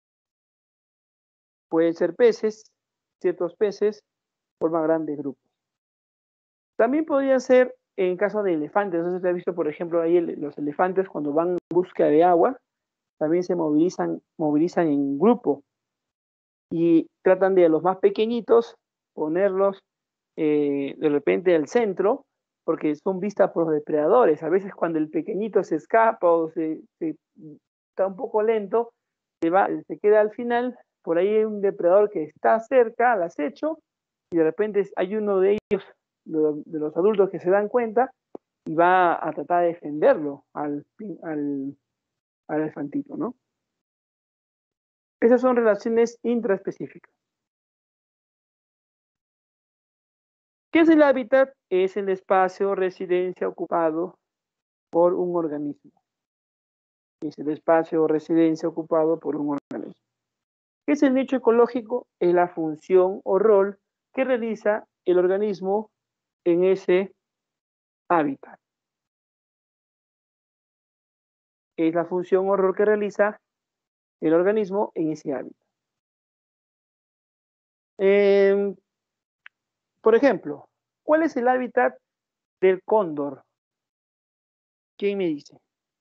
Speaker 1: Pueden ser peces, ciertos peces forman grandes grupos. También podrían ser en caso de elefantes. No sé si has visto, por ejemplo, ahí los elefantes cuando van en busca de agua, también se movilizan en grupo y tratan de a los más pequeñitos ponerlos de repente al centro, porque son vistas por los depredadores. A veces cuando el pequeñito se escapa o está un poco lento, se queda al final, por ahí hay un depredador que está cerca al acecho y de repente hay uno de ellos, de los adultos, que se dan cuenta y va a tratar de defenderlo al elefantito, ¿no? Esas son relaciones intraespecíficas. ¿Qué es el hábitat? Es el espacio o residencia ocupado por un organismo. Es el espacio o residencia ocupado por un organismo. ¿Qué es el nicho ecológico? Es la función o rol que realiza el organismo en ese hábitat. Es la función o rol que realiza el organismo en ese hábitat. Por ejemplo, ¿cuál es el hábitat del cóndor? ¿Quién me dice?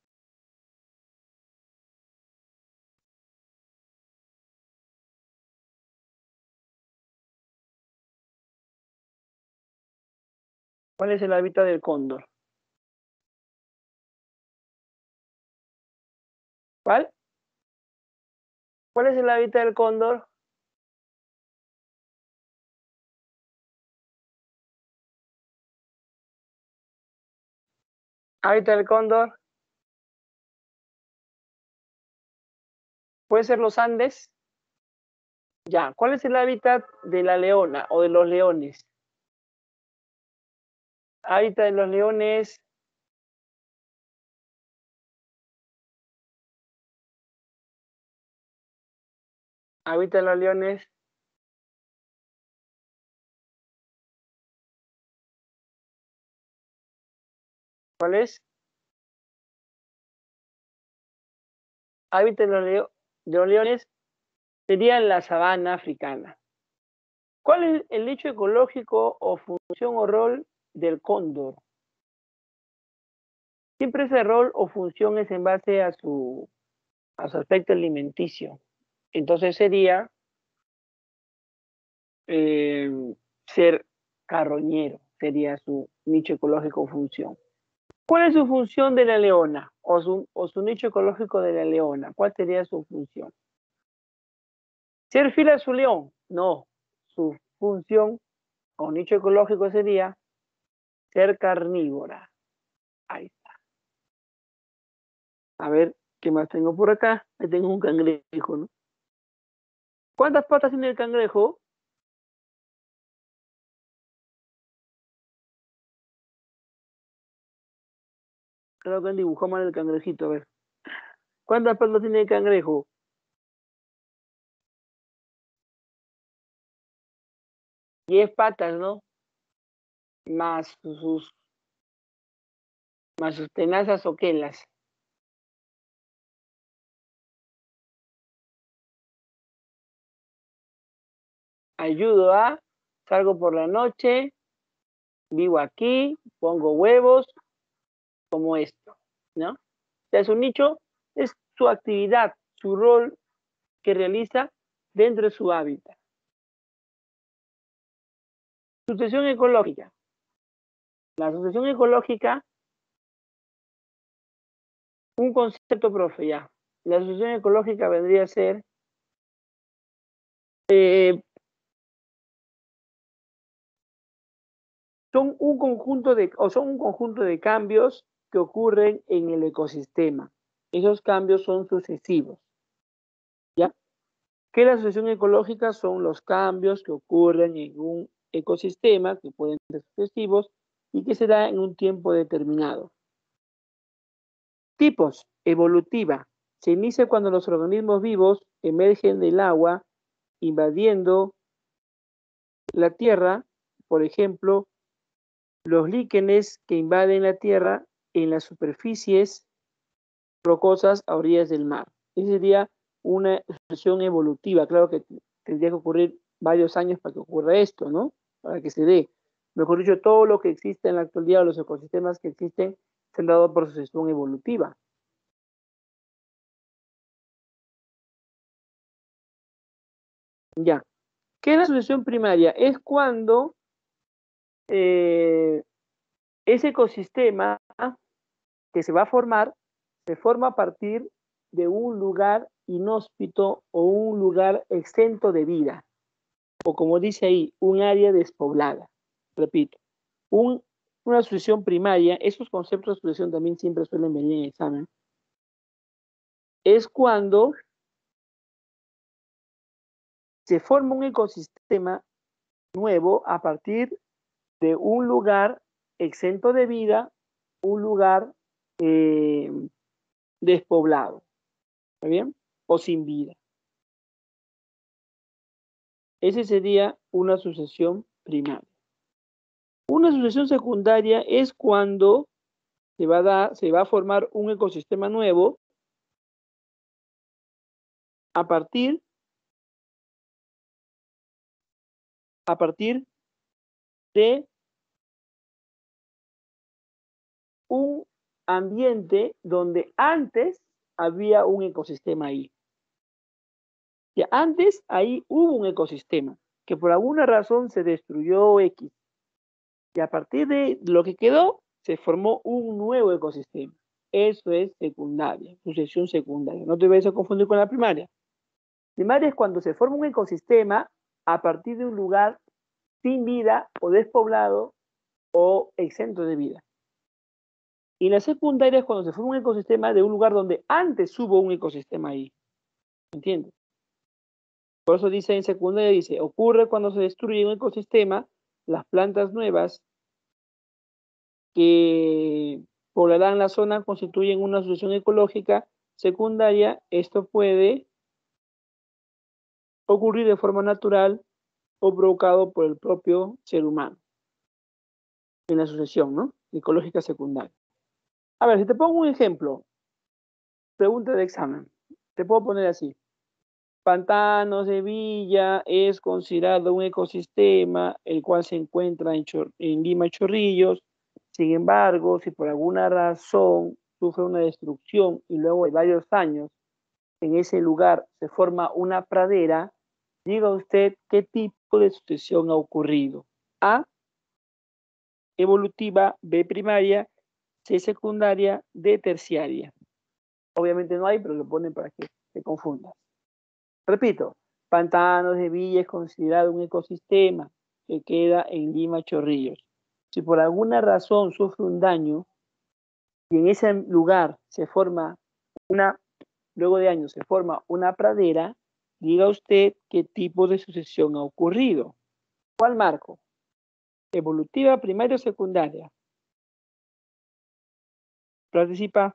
Speaker 1: ¿Cuál es el hábitat del cóndor? ¿Cuál? ¿Cuál es el hábitat del cóndor? ¿Hábitat del cóndor? ¿Puede ser los Andes? Ya. ¿Cuál es el hábitat de la leona o de los leones? Hábitat de los leones. Hábitat de los leones. ¿Cuál es? Hábitat de los leones sería la sabana africana. ¿Cuál es el nicho ecológico o función o rol del cóndor? Siempre ese rol o función es en base a su aspecto alimenticio. Entonces sería ser carroñero, sería su nicho ecológico o función. ¿Cuál es su función de la leona o su nicho ecológico de la leona? ¿Cuál sería su función? ¿Ser fiel a su león? No. Su función o nicho ecológico sería ser carnívora. Ahí está. A ver, ¿qué más tengo por acá? Ahí tengo un cangrejo, ¿no? ¿Cuántas patas tiene el cangrejo? Creo que dibujó mal el cangrejito, a ver. ¿Cuántas patas tiene el cangrejo? 10 patas, ¿no? Más sus tenazas o quelas. Ayudo a, salgo por la noche, vivo aquí, pongo huevos, como esto, ¿no? O sea, su nicho es su actividad, su rol que realiza dentro de su hábitat. Sucesión ecológica. La sucesión ecológica, un concepto, profe, ya. La sucesión ecológica vendría a ser son un conjunto de cambios que ocurren en el ecosistema. Esos cambios son sucesivos. ¿Ya? ¿Qué es la sucesión ecológica? Son los cambios que ocurren en un ecosistema, que pueden ser sucesivos, y que se da en un tiempo determinado. Tipos: evolutiva. Se inicia cuando los organismos vivos emergen del agua, invadiendo la tierra. Por ejemplo, los líquenes que invaden la tierra en las superficies rocosas a orillas del mar. Esa sería una sucesión evolutiva. Claro que tendría que ocurrir varios años para que ocurra esto, ¿no? Para que se dé. Mejor dicho, todo lo que existe en la actualidad, los ecosistemas que existen, se han dado por sucesión evolutiva. Ya. ¿Qué es la sucesión primaria? Es cuando ese ecosistema que se va a formar, se forma a partir de un lugar inhóspito o un lugar exento de vida, o como dice ahí, un área despoblada. Repito, una sucesión primaria, esos conceptos de sucesión también siempre suelen venir en el examen, es cuando se forma un ecosistema nuevo a partir de un lugar exento de vida, un lugar despoblado, ¿está bien? O sin vida. Ese sería una sucesión primaria. Una sucesión secundaria es cuando se va a formar un ecosistema nuevo a partir de un ambiente donde antes había un ecosistema ahí. Ya antes ahí hubo un ecosistema que por alguna razón se destruyó X. Y a partir de lo que quedó, se formó un nuevo ecosistema. Eso es secundaria, sucesión secundaria. No te vayas a confundir con la primaria. Primaria es cuando se forma un ecosistema a partir de un lugar sin vida o despoblado o exento de vida. Y la secundaria es cuando se forma un ecosistema de un lugar donde antes hubo un ecosistema ahí. ¿Entiendes? Por eso dice en secundaria, dice, ocurre cuando se destruye un ecosistema, las plantas nuevas que poblarán la zona constituyen una sucesión ecológica secundaria. Esto puede ocurrir de forma natural o provocado por el propio ser humano en la sucesión, ¿no? Ecológica secundaria. A ver, si te pongo un ejemplo, pregunta de examen, te puedo poner así. Pantanos de Villa es considerado un ecosistema el cual se encuentra en Lima y Chorrillos. Sin embargo, si por alguna razón sufre una destrucción y luego de varios años en ese lugar se forma una pradera, diga usted qué tipo de sucesión ha ocurrido. A, evolutiva; B, primaria; C, secundaria; D, terciaria. Obviamente no hay, pero lo ponen para que se confundan. Repito, Pantanos de Villa es considerado un ecosistema que queda en Lima Chorrillos. Si por alguna razón sufre un daño y en ese lugar se forma luego de años se forma una pradera, diga usted qué tipo de sucesión ha ocurrido. ¿Cuál marco? Evolutiva, primaria o secundaria. Participa.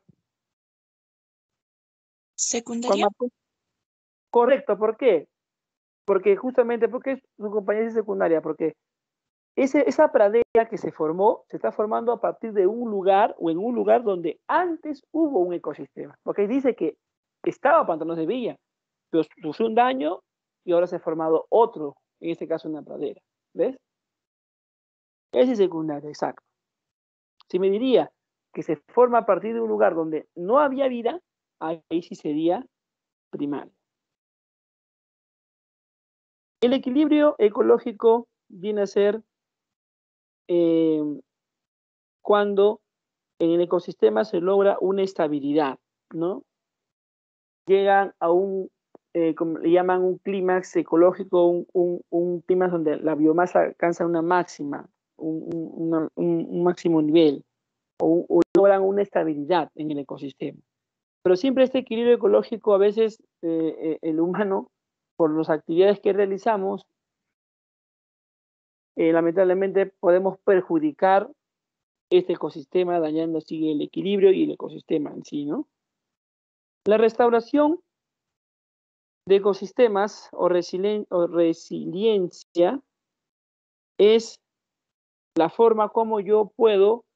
Speaker 3: ¿Secundaria?
Speaker 1: Correcto, ¿por qué? Porque justamente, porque su compañía es secundaria, porque esa pradera que se formó, se está formando a partir de un lugar o en un lugar donde antes hubo un ecosistema. Porque dice que estaba Pantanos de Villa, pero sufrió un daño y ahora se ha formado otro, en este caso una pradera. ¿Ves? Ese es secundaria, exacto. Si me diría que se forma a partir de un lugar donde no había vida, ahí sí sería primaria. El equilibrio ecológico viene a ser cuando en el ecosistema se logra una estabilidad, ¿no? Llegan a un como le llaman, un clímax ecológico, un clímax donde la biomasa alcanza una máxima, un máximo nivel, o logran una estabilidad en el ecosistema. Pero siempre este equilibrio ecológico, a veces el humano, por las actividades que realizamos, lamentablemente podemos perjudicar este ecosistema, dañando así el equilibrio y el ecosistema en sí, ¿no? La restauración de ecosistemas o resiliencia es la forma como yo puedo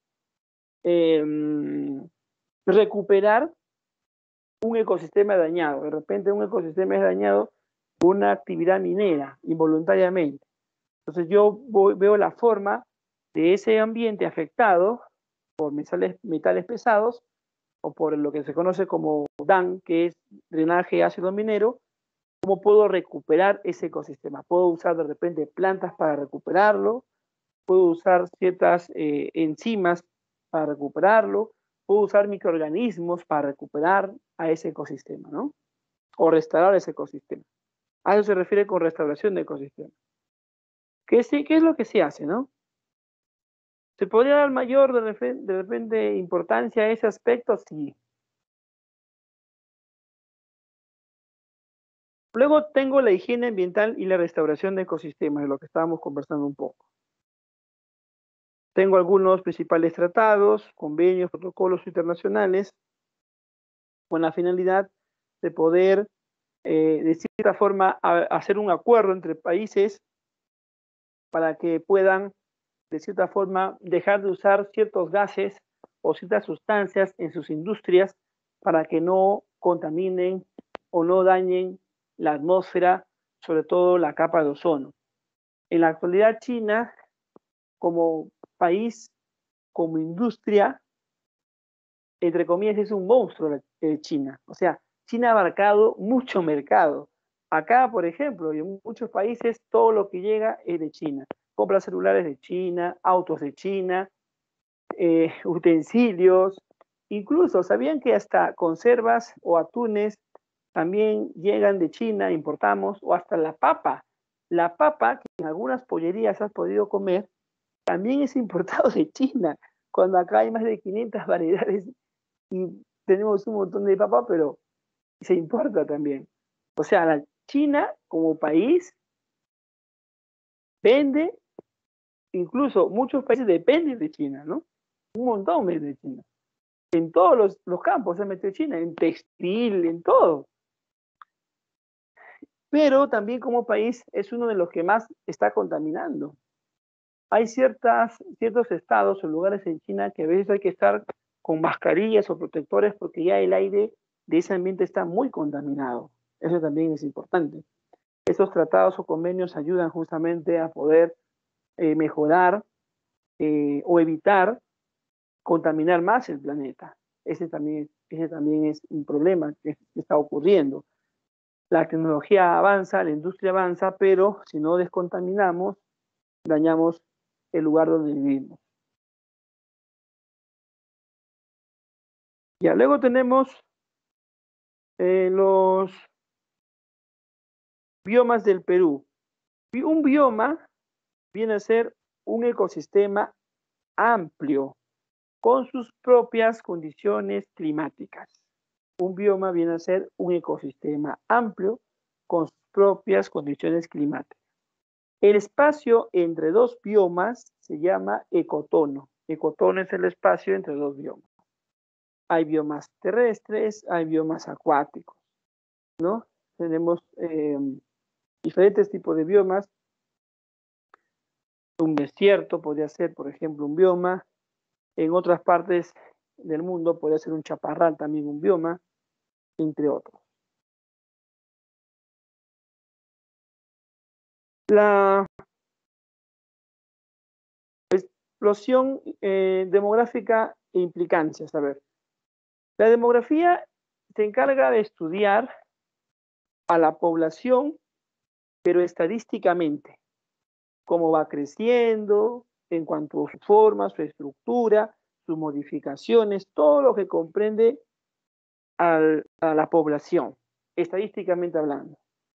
Speaker 1: recuperar un ecosistema dañado. De repente un ecosistema es dañado por una actividad minera, involuntariamente. Entonces yo veo la forma de ese ambiente afectado por metales pesados o por lo que se conoce como DAN, que es drenaje ácido minero. ¿Cómo puedo recuperar ese ecosistema? Puedo usar de repente plantas para recuperarlo, puedo usar ciertas enzimas para recuperarlo, puedo usar microorganismos para recuperar a ese ecosistema, ¿no? O restaurar ese ecosistema. A eso se refiere con restauración de ecosistema. ¿Qué es lo que se hace, no? ¿Se podría dar mayor de repente importancia a ese aspecto? Sí. Luego tengo la higiene ambiental y la restauración de ecosistemas, de lo que estábamos conversando un poco. Tengo algunos principales tratados, convenios, protocolos internacionales, con la finalidad de poder, de cierta forma, hacer un acuerdo entre países para que puedan, de cierta forma, dejar de usar ciertos gases o ciertas sustancias en sus industrias para que no contaminen o no dañen la atmósfera, sobre todo la capa de ozono. En la actualidad, China, como país, como industria, entre comillas, es un monstruo China. O sea, China ha abarcado mucho mercado. Acá, por ejemplo, y en muchos países, todo lo que llega es de China. Compras celulares de China, autos de China, utensilios. Incluso, ¿sabían que hasta conservas o atunes también llegan de China, importamos? O hasta la papa. La papa, que en algunas pollerías has podido comer, también es importado de China, cuando acá hay más de 500 variedades y tenemos un montón de papa, pero se importa también. O sea, la China como país vende, incluso muchos países dependen de China, ¿no? Un montón de China. En todos los campos se mete China, en textil, en todo. Pero también como país es uno de los que más está contaminando. Hay ciertos estados o lugares en China que a veces hay que estar con mascarillas o protectores porque ya el aire de ese ambiente está muy contaminado. Eso también es importante. Esos tratados o convenios ayudan justamente a poder mejorar o evitar contaminar más el planeta. Ese también es un problema que está ocurriendo. La tecnología avanza, la industria avanza, pero si no descontaminamos, dañamos el lugar donde vivimos. Ya, luego tenemos los biomas del Perú. Un bioma viene a ser un ecosistema amplio con sus propias condiciones climáticas. Un bioma viene a ser un ecosistema amplio con sus propias condiciones climáticas. El espacio entre dos biomas se llama ecotono. Ecotono es el espacio entre dos biomas. Hay biomas terrestres, hay biomas acuáticos, ¿no? Tenemos diferentes tipos de biomas. Un desierto podría ser, por ejemplo, un bioma. En otras partes del mundo podría ser un chaparral, también un bioma, entre otros. La explosión demográfica e implicancias. A ver, la demografía se encarga de estudiar a la población, pero estadísticamente, cómo va creciendo en cuanto a su forma, su estructura, sus modificaciones, todo lo que comprende a la población. estadísticamente hablando.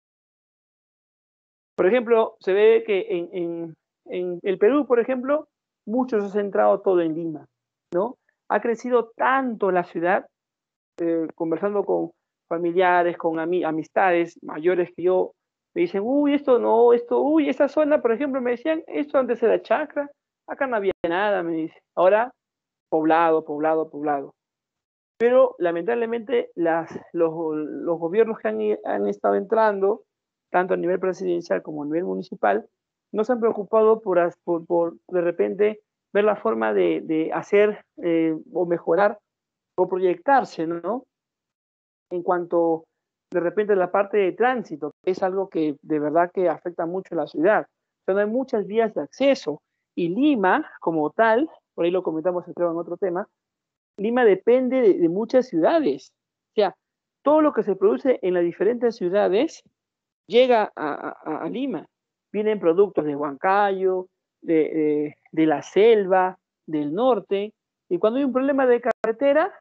Speaker 1: Por ejemplo, se ve que en el Perú, por ejemplo, mucho se ha centrado todo en Lima, ¿no? Ha crecido tanto la ciudad, conversando con familiares, con amistades mayores que yo, me dicen, uy, esto no, esto, uy, esta zona, por ejemplo, me decían, esto antes era chacra, acá no había nada, me dice. Ahora, poblado, poblado, poblado. Pero lamentablemente los gobiernos que han estado entrando, tanto a nivel presidencial como a nivel municipal, no se han preocupado por de repente ver la forma de hacer o mejorar o proyectarse, ¿no? En cuanto de repente a la parte de tránsito, que es algo que de verdad que afecta mucho a la ciudad. O sea, no hay muchas vías de acceso. Y Lima, como tal, por ahí lo comentamos creo en otro tema, Lima depende de muchas ciudades. O sea, todo lo que se produce en las diferentes ciudades llega a Lima. Vienen productos de Huancayo, de la selva, del norte, y cuando hay un problema de carretera,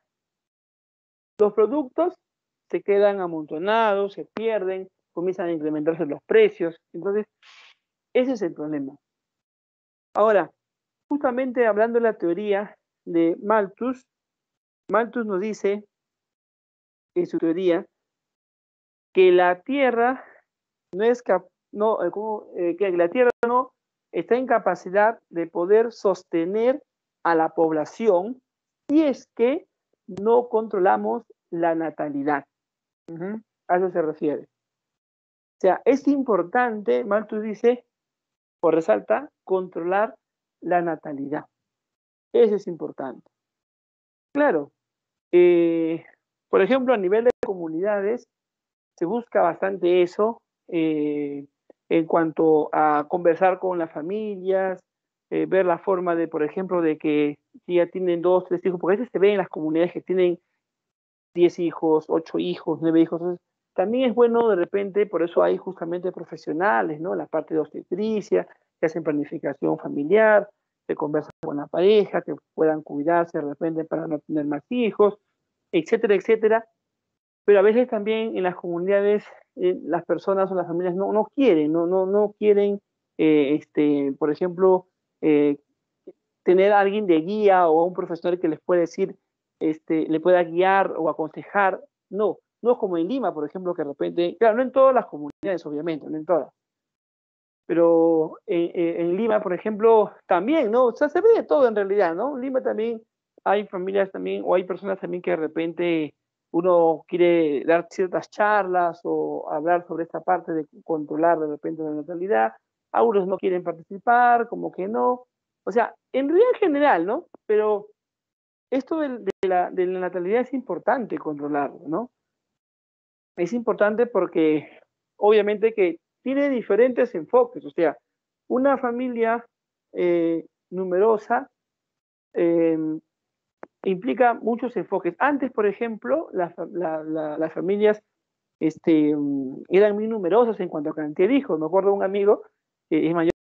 Speaker 1: los productos se quedan amontonados, se pierden, comienzan a incrementarse los precios. Entonces, ese es el problema. Ahora, justamente hablando de la teoría de Malthus, Malthus nos dice en su teoría que la Tierra no es que la Tierra no está en capacidad de poder sostener a la población si es que no controlamos la natalidad. A eso se refiere. O sea, es importante, Malthus dice, o resalta, controlar la natalidad. Eso es importante. Claro, por ejemplo, a nivel de comunidades, se busca bastante eso en cuanto a conversar con las familias, ver la forma de, por ejemplo, de que si ya tienen 2, 3 hijos, porque a veces se ve en las comunidades que tienen 10 hijos, 8 hijos, 9 hijos. Entonces, también es bueno de repente, por eso hay justamente profesionales, ¿no? La parte de obstetricia, que hacen planificación familiar, se conversa con la pareja, que puedan cuidarse de repente para no tener más hijos, etcétera, etcétera. Pero a veces también en las comunidades las personas o las familias no quieren, no quieren, por ejemplo, eh, tener a alguien de guía o a un profesor que les pueda decir, le pueda guiar o aconsejar. No es como en Lima, por ejemplo, que de repente, claro, no en todas las comunidades, obviamente, no en todas, pero en Lima, por ejemplo, también, ¿no? O sea, se ve de todo en realidad, ¿no? En Lima también hay familias también, o hay personas también que de repente uno quiere dar ciertas charlas o hablar sobre esta parte de controlar de repente la natalidad, algunos no quieren participar, como que no, o sea, en realidad en general, ¿no? Pero esto de la natalidad es importante controlarlo, ¿no? Es importante porque obviamente que tiene diferentes enfoques, o sea, una familia numerosa eh, implica muchos enfoques. Antes, por ejemplo, las familias eran muy numerosas en cuanto a cantidad de hijos. Me acuerdo de un amigo que es mayor.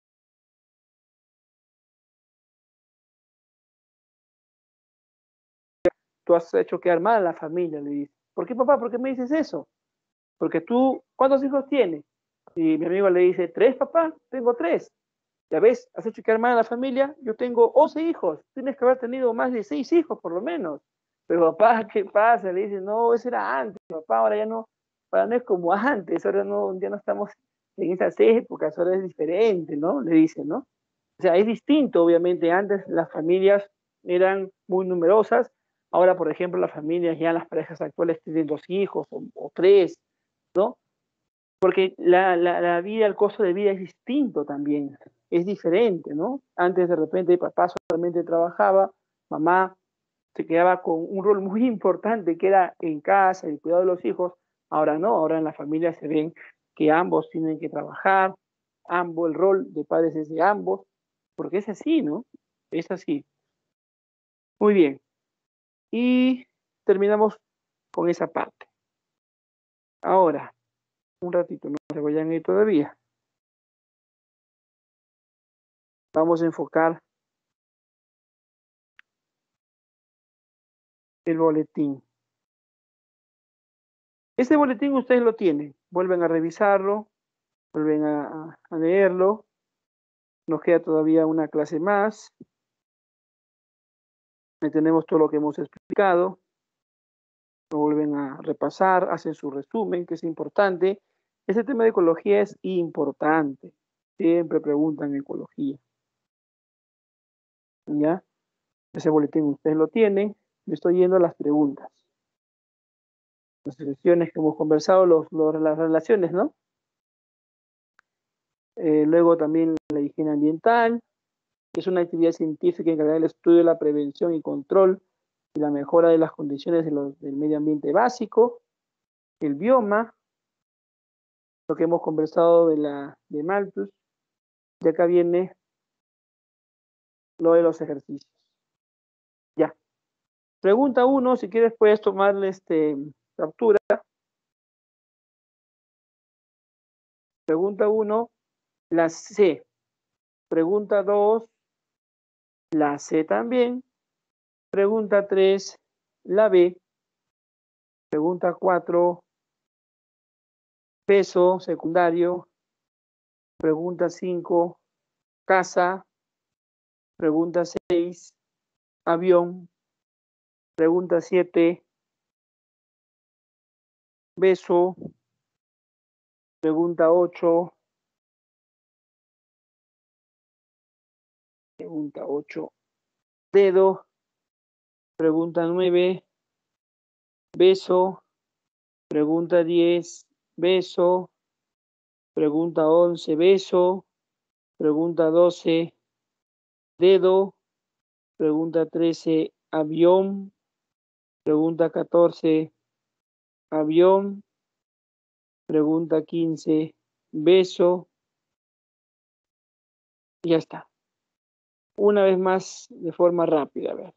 Speaker 1: Tú has hecho quedar mal a la familia, le dice. ¿Por qué, papá? ¿Por qué me dices eso? Porque tú, ¿cuántos hijos tienes? Y mi amigo le dice, 3, papá, tengo 3. Ya ves, has hecho quedar mal a la familia, yo tengo 11 hijos, tienes que haber tenido más de 6 hijos por lo menos. Pero papá, ¿qué pasa? Le dice, no, eso era antes, papá, ahora ya no, ahora no es como antes, ahora no, ya no estamos en esas épocas, ahora es diferente, ¿no? Le dice, ¿no? O sea, es distinto, obviamente, antes las familias eran muy numerosas, ahora, por ejemplo, las familias, ya las parejas actuales tienen 2 hijos o 3, ¿no? Porque la vida, el costo de vida es distinto también, es diferente, ¿no? Antes de repente papá solamente trabajaba, mamá se quedaba con un rol muy importante que era en casa, el cuidado de los hijos, ahora no, ahora en la familia se ven que ambos tienen que trabajar, el rol de padres es de ambos, porque es así, ¿no? Es así. Muy bien. Y terminamos con esa parte. Ahora, un ratito, no se vayan a ir todavía. Vamos a enfocar el boletín. Este boletín ustedes lo tienen, vuelven a revisarlo, vuelven a leerlo. Nos queda todavía una clase más. Ahí tenemos todo lo que hemos explicado. Lo vuelven a repasar, hacen su resumen, que es importante. Este tema de ecología es importante. Siempre preguntan ecología. ¿Ya? Ese boletín ustedes lo tienen. Me estoy yendo a las preguntas. Las sesiones que hemos conversado, las relaciones, ¿no? Luego también la higiene ambiental, que es una actividad científica encargada del estudio de la prevención y control y la mejora de las condiciones del medio ambiente básico. El bioma, lo que hemos conversado de Malthus, y acá viene lo de los ejercicios. Ya. Pregunta 1, si quieres puedes tomarle captura. Pregunta 1, la C. Pregunta 2, la C también. Pregunta 3, la B. Pregunta 4, peso secundario. Pregunta 5, casa. Pregunta 6, avión. Pregunta 7, beso. Pregunta 8. Pregunta 8, dedo. Pregunta 9, beso. Pregunta 10, beso. Pregunta 11, beso. Pregunta 12, dedo. Pregunta 13, avión. Pregunta 14, avión. Pregunta 15, beso. Y ya está. Una vez más, de forma rápida, a ver.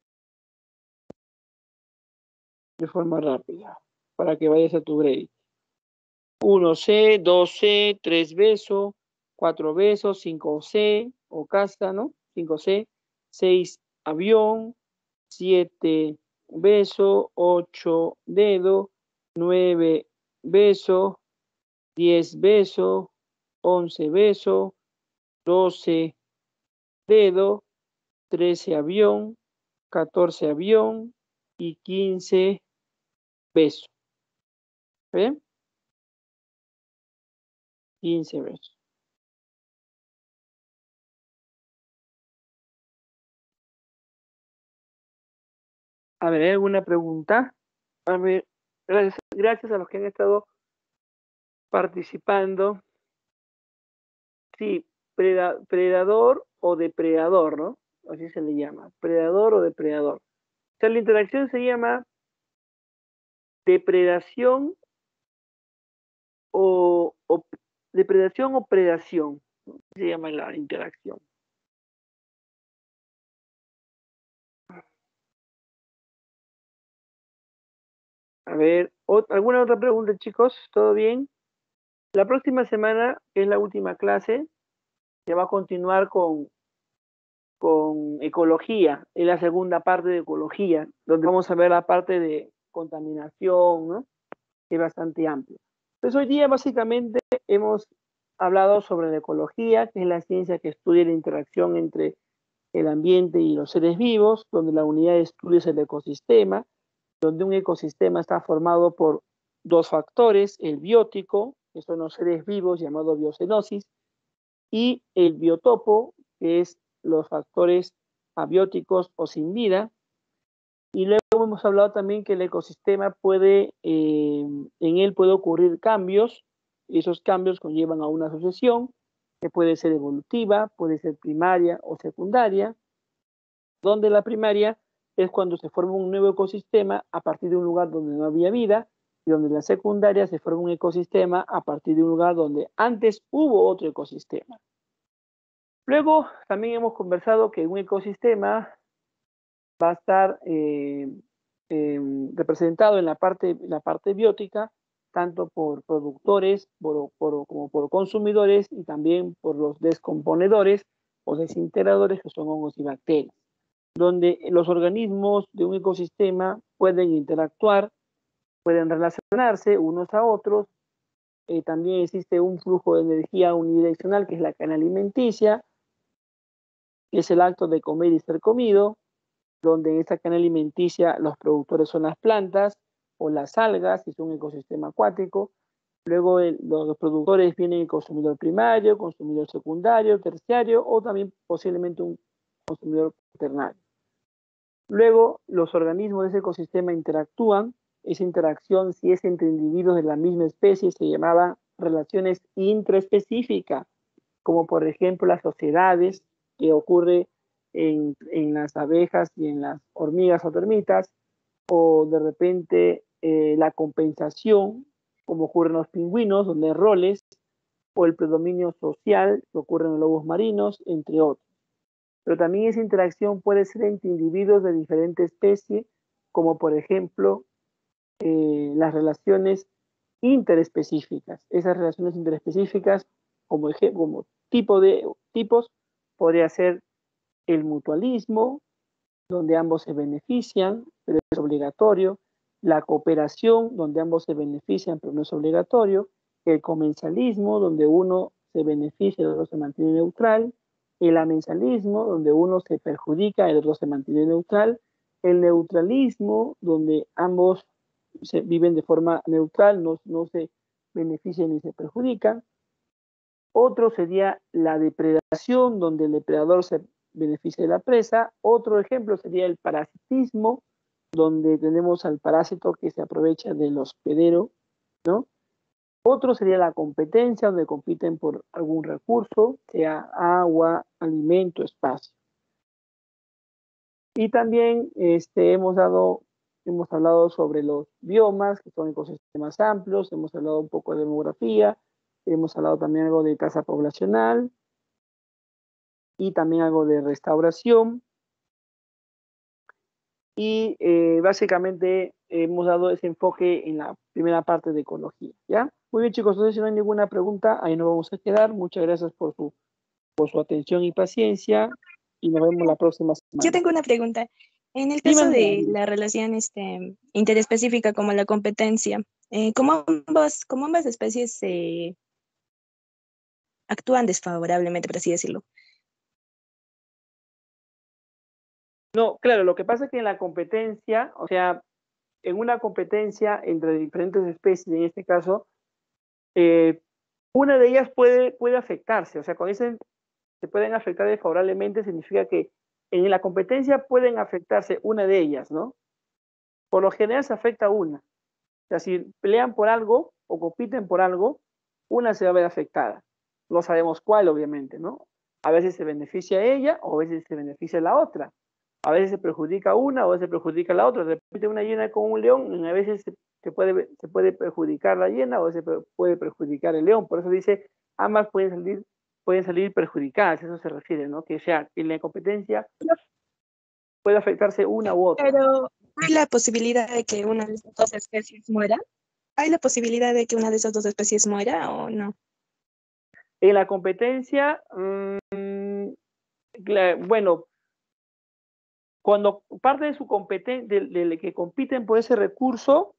Speaker 1: De forma rápida, para que vayas a tu break. 1C, 2C, 3 besos, 4 besos, 5C, o casa, ¿no? 5C, 6 avión, 7 beso, 8 dedo, 9 beso, 10 beso, 11 beso, 12 dedo, 13 avión, 14 avión y 15 beso. ¿Ven? 15 besos. A ver, ¿hay alguna pregunta? A ver, gracias a los que han estado participando. Sí, predador o depredador, ¿no? Así se le llama, predador o depredador. O sea, la interacción se llama depredación o depredación o predación, ¿no? Se llama la interacción. A ver, ¿alguna otra pregunta, chicos? ¿Todo bien? La próxima semana, que es la última clase, se va a continuar con ecología, en la segunda parte de ecología, donde vamos a ver la parte de contaminación, ¿no? Que es bastante amplio. Entonces hoy día básicamente hemos hablado sobre la ecología, que es la ciencia que estudia la interacción entre el ambiente y los seres vivos, donde la unidad de estudio es el ecosistema, donde un ecosistema está formado por dos factores, el biótico, que son los seres vivos llamado biocenosis, y el biotopo, que es los factores abióticos o sin vida. Y luego hemos hablado también que el ecosistema puede, en él puede ocurrir cambios, y esos cambios conllevan a una sucesión que puede ser evolutiva, puede ser primaria o secundaria, donde la primaria es cuando se forma un nuevo ecosistema a partir de un lugar donde no había vida, y donde la secundaria se forma un ecosistema a partir de un lugar donde antes hubo otro ecosistema. Luego también hemos conversado que un ecosistema va a estar representado en la parte biótica, tanto por productores como por consumidores y también por los descomponedores o desintegradores, que son hongos y bacterias, donde los organismos de un ecosistema pueden interactuar pueden relacionarse unos a otros. También existe un flujo de energía unidireccional, que es la cadena alimenticia, que es el acto de comer y ser comido, donde en esta cadena alimenticia los productores son las plantas o las algas, si es un ecosistema acuático. Luego los productores vienen el consumidor primario, consumidor secundario, terciario o también posiblemente un consumidor ternario. Luego los organismos de ese ecosistema interactúan. Esa interacción, si es entre individuos de la misma especie, se llamaba relaciones intraespecíficas, como por ejemplo las sociedades que ocurre en las abejas y en las hormigas o termitas, o de repente la compensación, como ocurre en los pingüinos, donde hay roles, o el predominio social, que ocurre en los lobos marinos, entre otros. Pero también esa interacción puede ser entre individuos de diferente especie, como por ejemplo las relaciones interespecíficas. Esas relaciones interespecíficas, como tipos, podría ser el mutualismo, donde ambos se benefician, pero es obligatorio; la cooperación, donde ambos se benefician, pero no es obligatorio; el comensalismo, donde uno se beneficia y el otro se mantiene neutral; el amensalismo, donde uno se perjudica y el otro se mantiene neutral; el neutralismo, donde ambos viven de forma neutral, no se benefician ni se perjudican. Otro sería la depredación, donde el depredador se beneficia de la presa. Otro ejemplo sería el parasitismo, donde tenemos al parásito que se aprovecha del hospedero, ¿no? Otro sería la competencia, donde compiten por algún recurso, sea agua, alimento, espacio. Y también hemos hablado sobre los biomas, que son ecosistemas amplios. Hemos hablado un poco de demografía, hemos hablado también algo de tasa poblacional y también algo de restauración. Y básicamente hemos dado ese enfoque en la primera parte de ecología, ¿ya? Muy bien, chicos, entonces si no hay ninguna pregunta, ahí nos vamos a quedar. Muchas gracias por su atención y paciencia, y nos vemos la próxima
Speaker 3: Yo
Speaker 1: semana.
Speaker 3: tengo una pregunta. En el
Speaker 1: Dime,
Speaker 3: caso
Speaker 1: Andrea.
Speaker 3: de la relación interespecífica como la competencia, ¿cómo ambas especies actúan desfavorablemente, por así decirlo?
Speaker 1: No, claro, lo que pasa es que en la competencia, o sea, en una competencia entre diferentes especies, en este caso, una de ellas puede afectarse. O sea, cuando dicen se pueden afectar desfavorablemente, significa que en la competencia pueden afectarse una de ellas, ¿no? Por lo general se afecta una. O sea, si pelean por algo o compiten por algo, una se va a ver afectada. No sabemos cuál, obviamente, ¿no? A veces se beneficia a ella o a veces se beneficia a la otra. A veces se perjudica una o a veces se perjudica a la otra. De repente una hiena con un león, a veces se puede perjudicar la hiena o se puede perjudicar el león. Por eso dice, ambas pueden salir perjudicadas, eso se refiere, ¿no? Que sea, en la competencia puede afectarse una u otra.
Speaker 3: Pero ¿hay la posibilidad de que una de esas dos especies muera? ¿Hay la posibilidad de que una de esas dos especies muera o no?
Speaker 1: En la competencia, bueno, cuando parte de su competencia, de que compiten por ese recurso,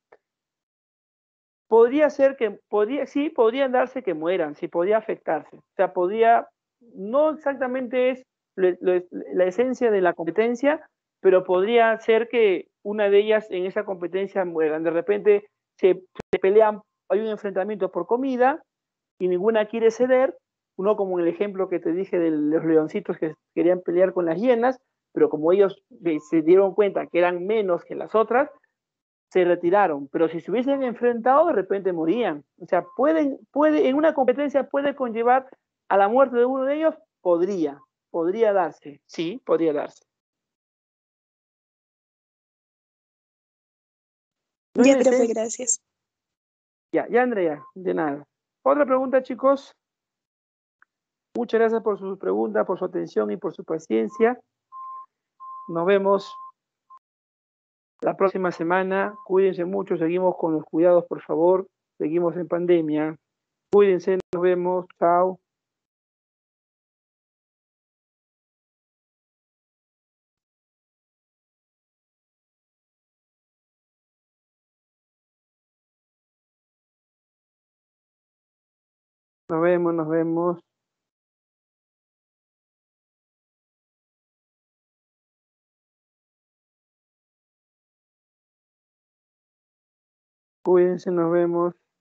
Speaker 1: sí, podrían darse que mueran, sí, podría afectarse. O sea, no exactamente es la esencia de la competencia, pero podría ser que una de ellas en esa competencia mueran. De repente se pelean, hay un enfrentamiento por comida y ninguna quiere ceder, uno como en el ejemplo que te dije de los leoncitos que querían pelear con las hienas, pero como ellos se dieron cuenta que eran menos que las otras, se retiraron, pero si se hubiesen enfrentado, de repente morían. O sea, en una competencia puede conllevar a la muerte de uno de ellos, podría darse, sí, podría darse. ¿No
Speaker 3: Ya,
Speaker 1: es la
Speaker 3: profe,
Speaker 1: esencia?
Speaker 3: gracias.
Speaker 1: Ya, Andrea, de nada. Otra pregunta, chicos. Muchas gracias por sus preguntas, por su atención y por su paciencia. Nos vemos la próxima semana. Cuídense mucho, seguimos con los cuidados, por favor. Seguimos en pandemia. Cuídense, nos vemos. Chao. Nos vemos, nos vemos. Cuídense, nos vemos.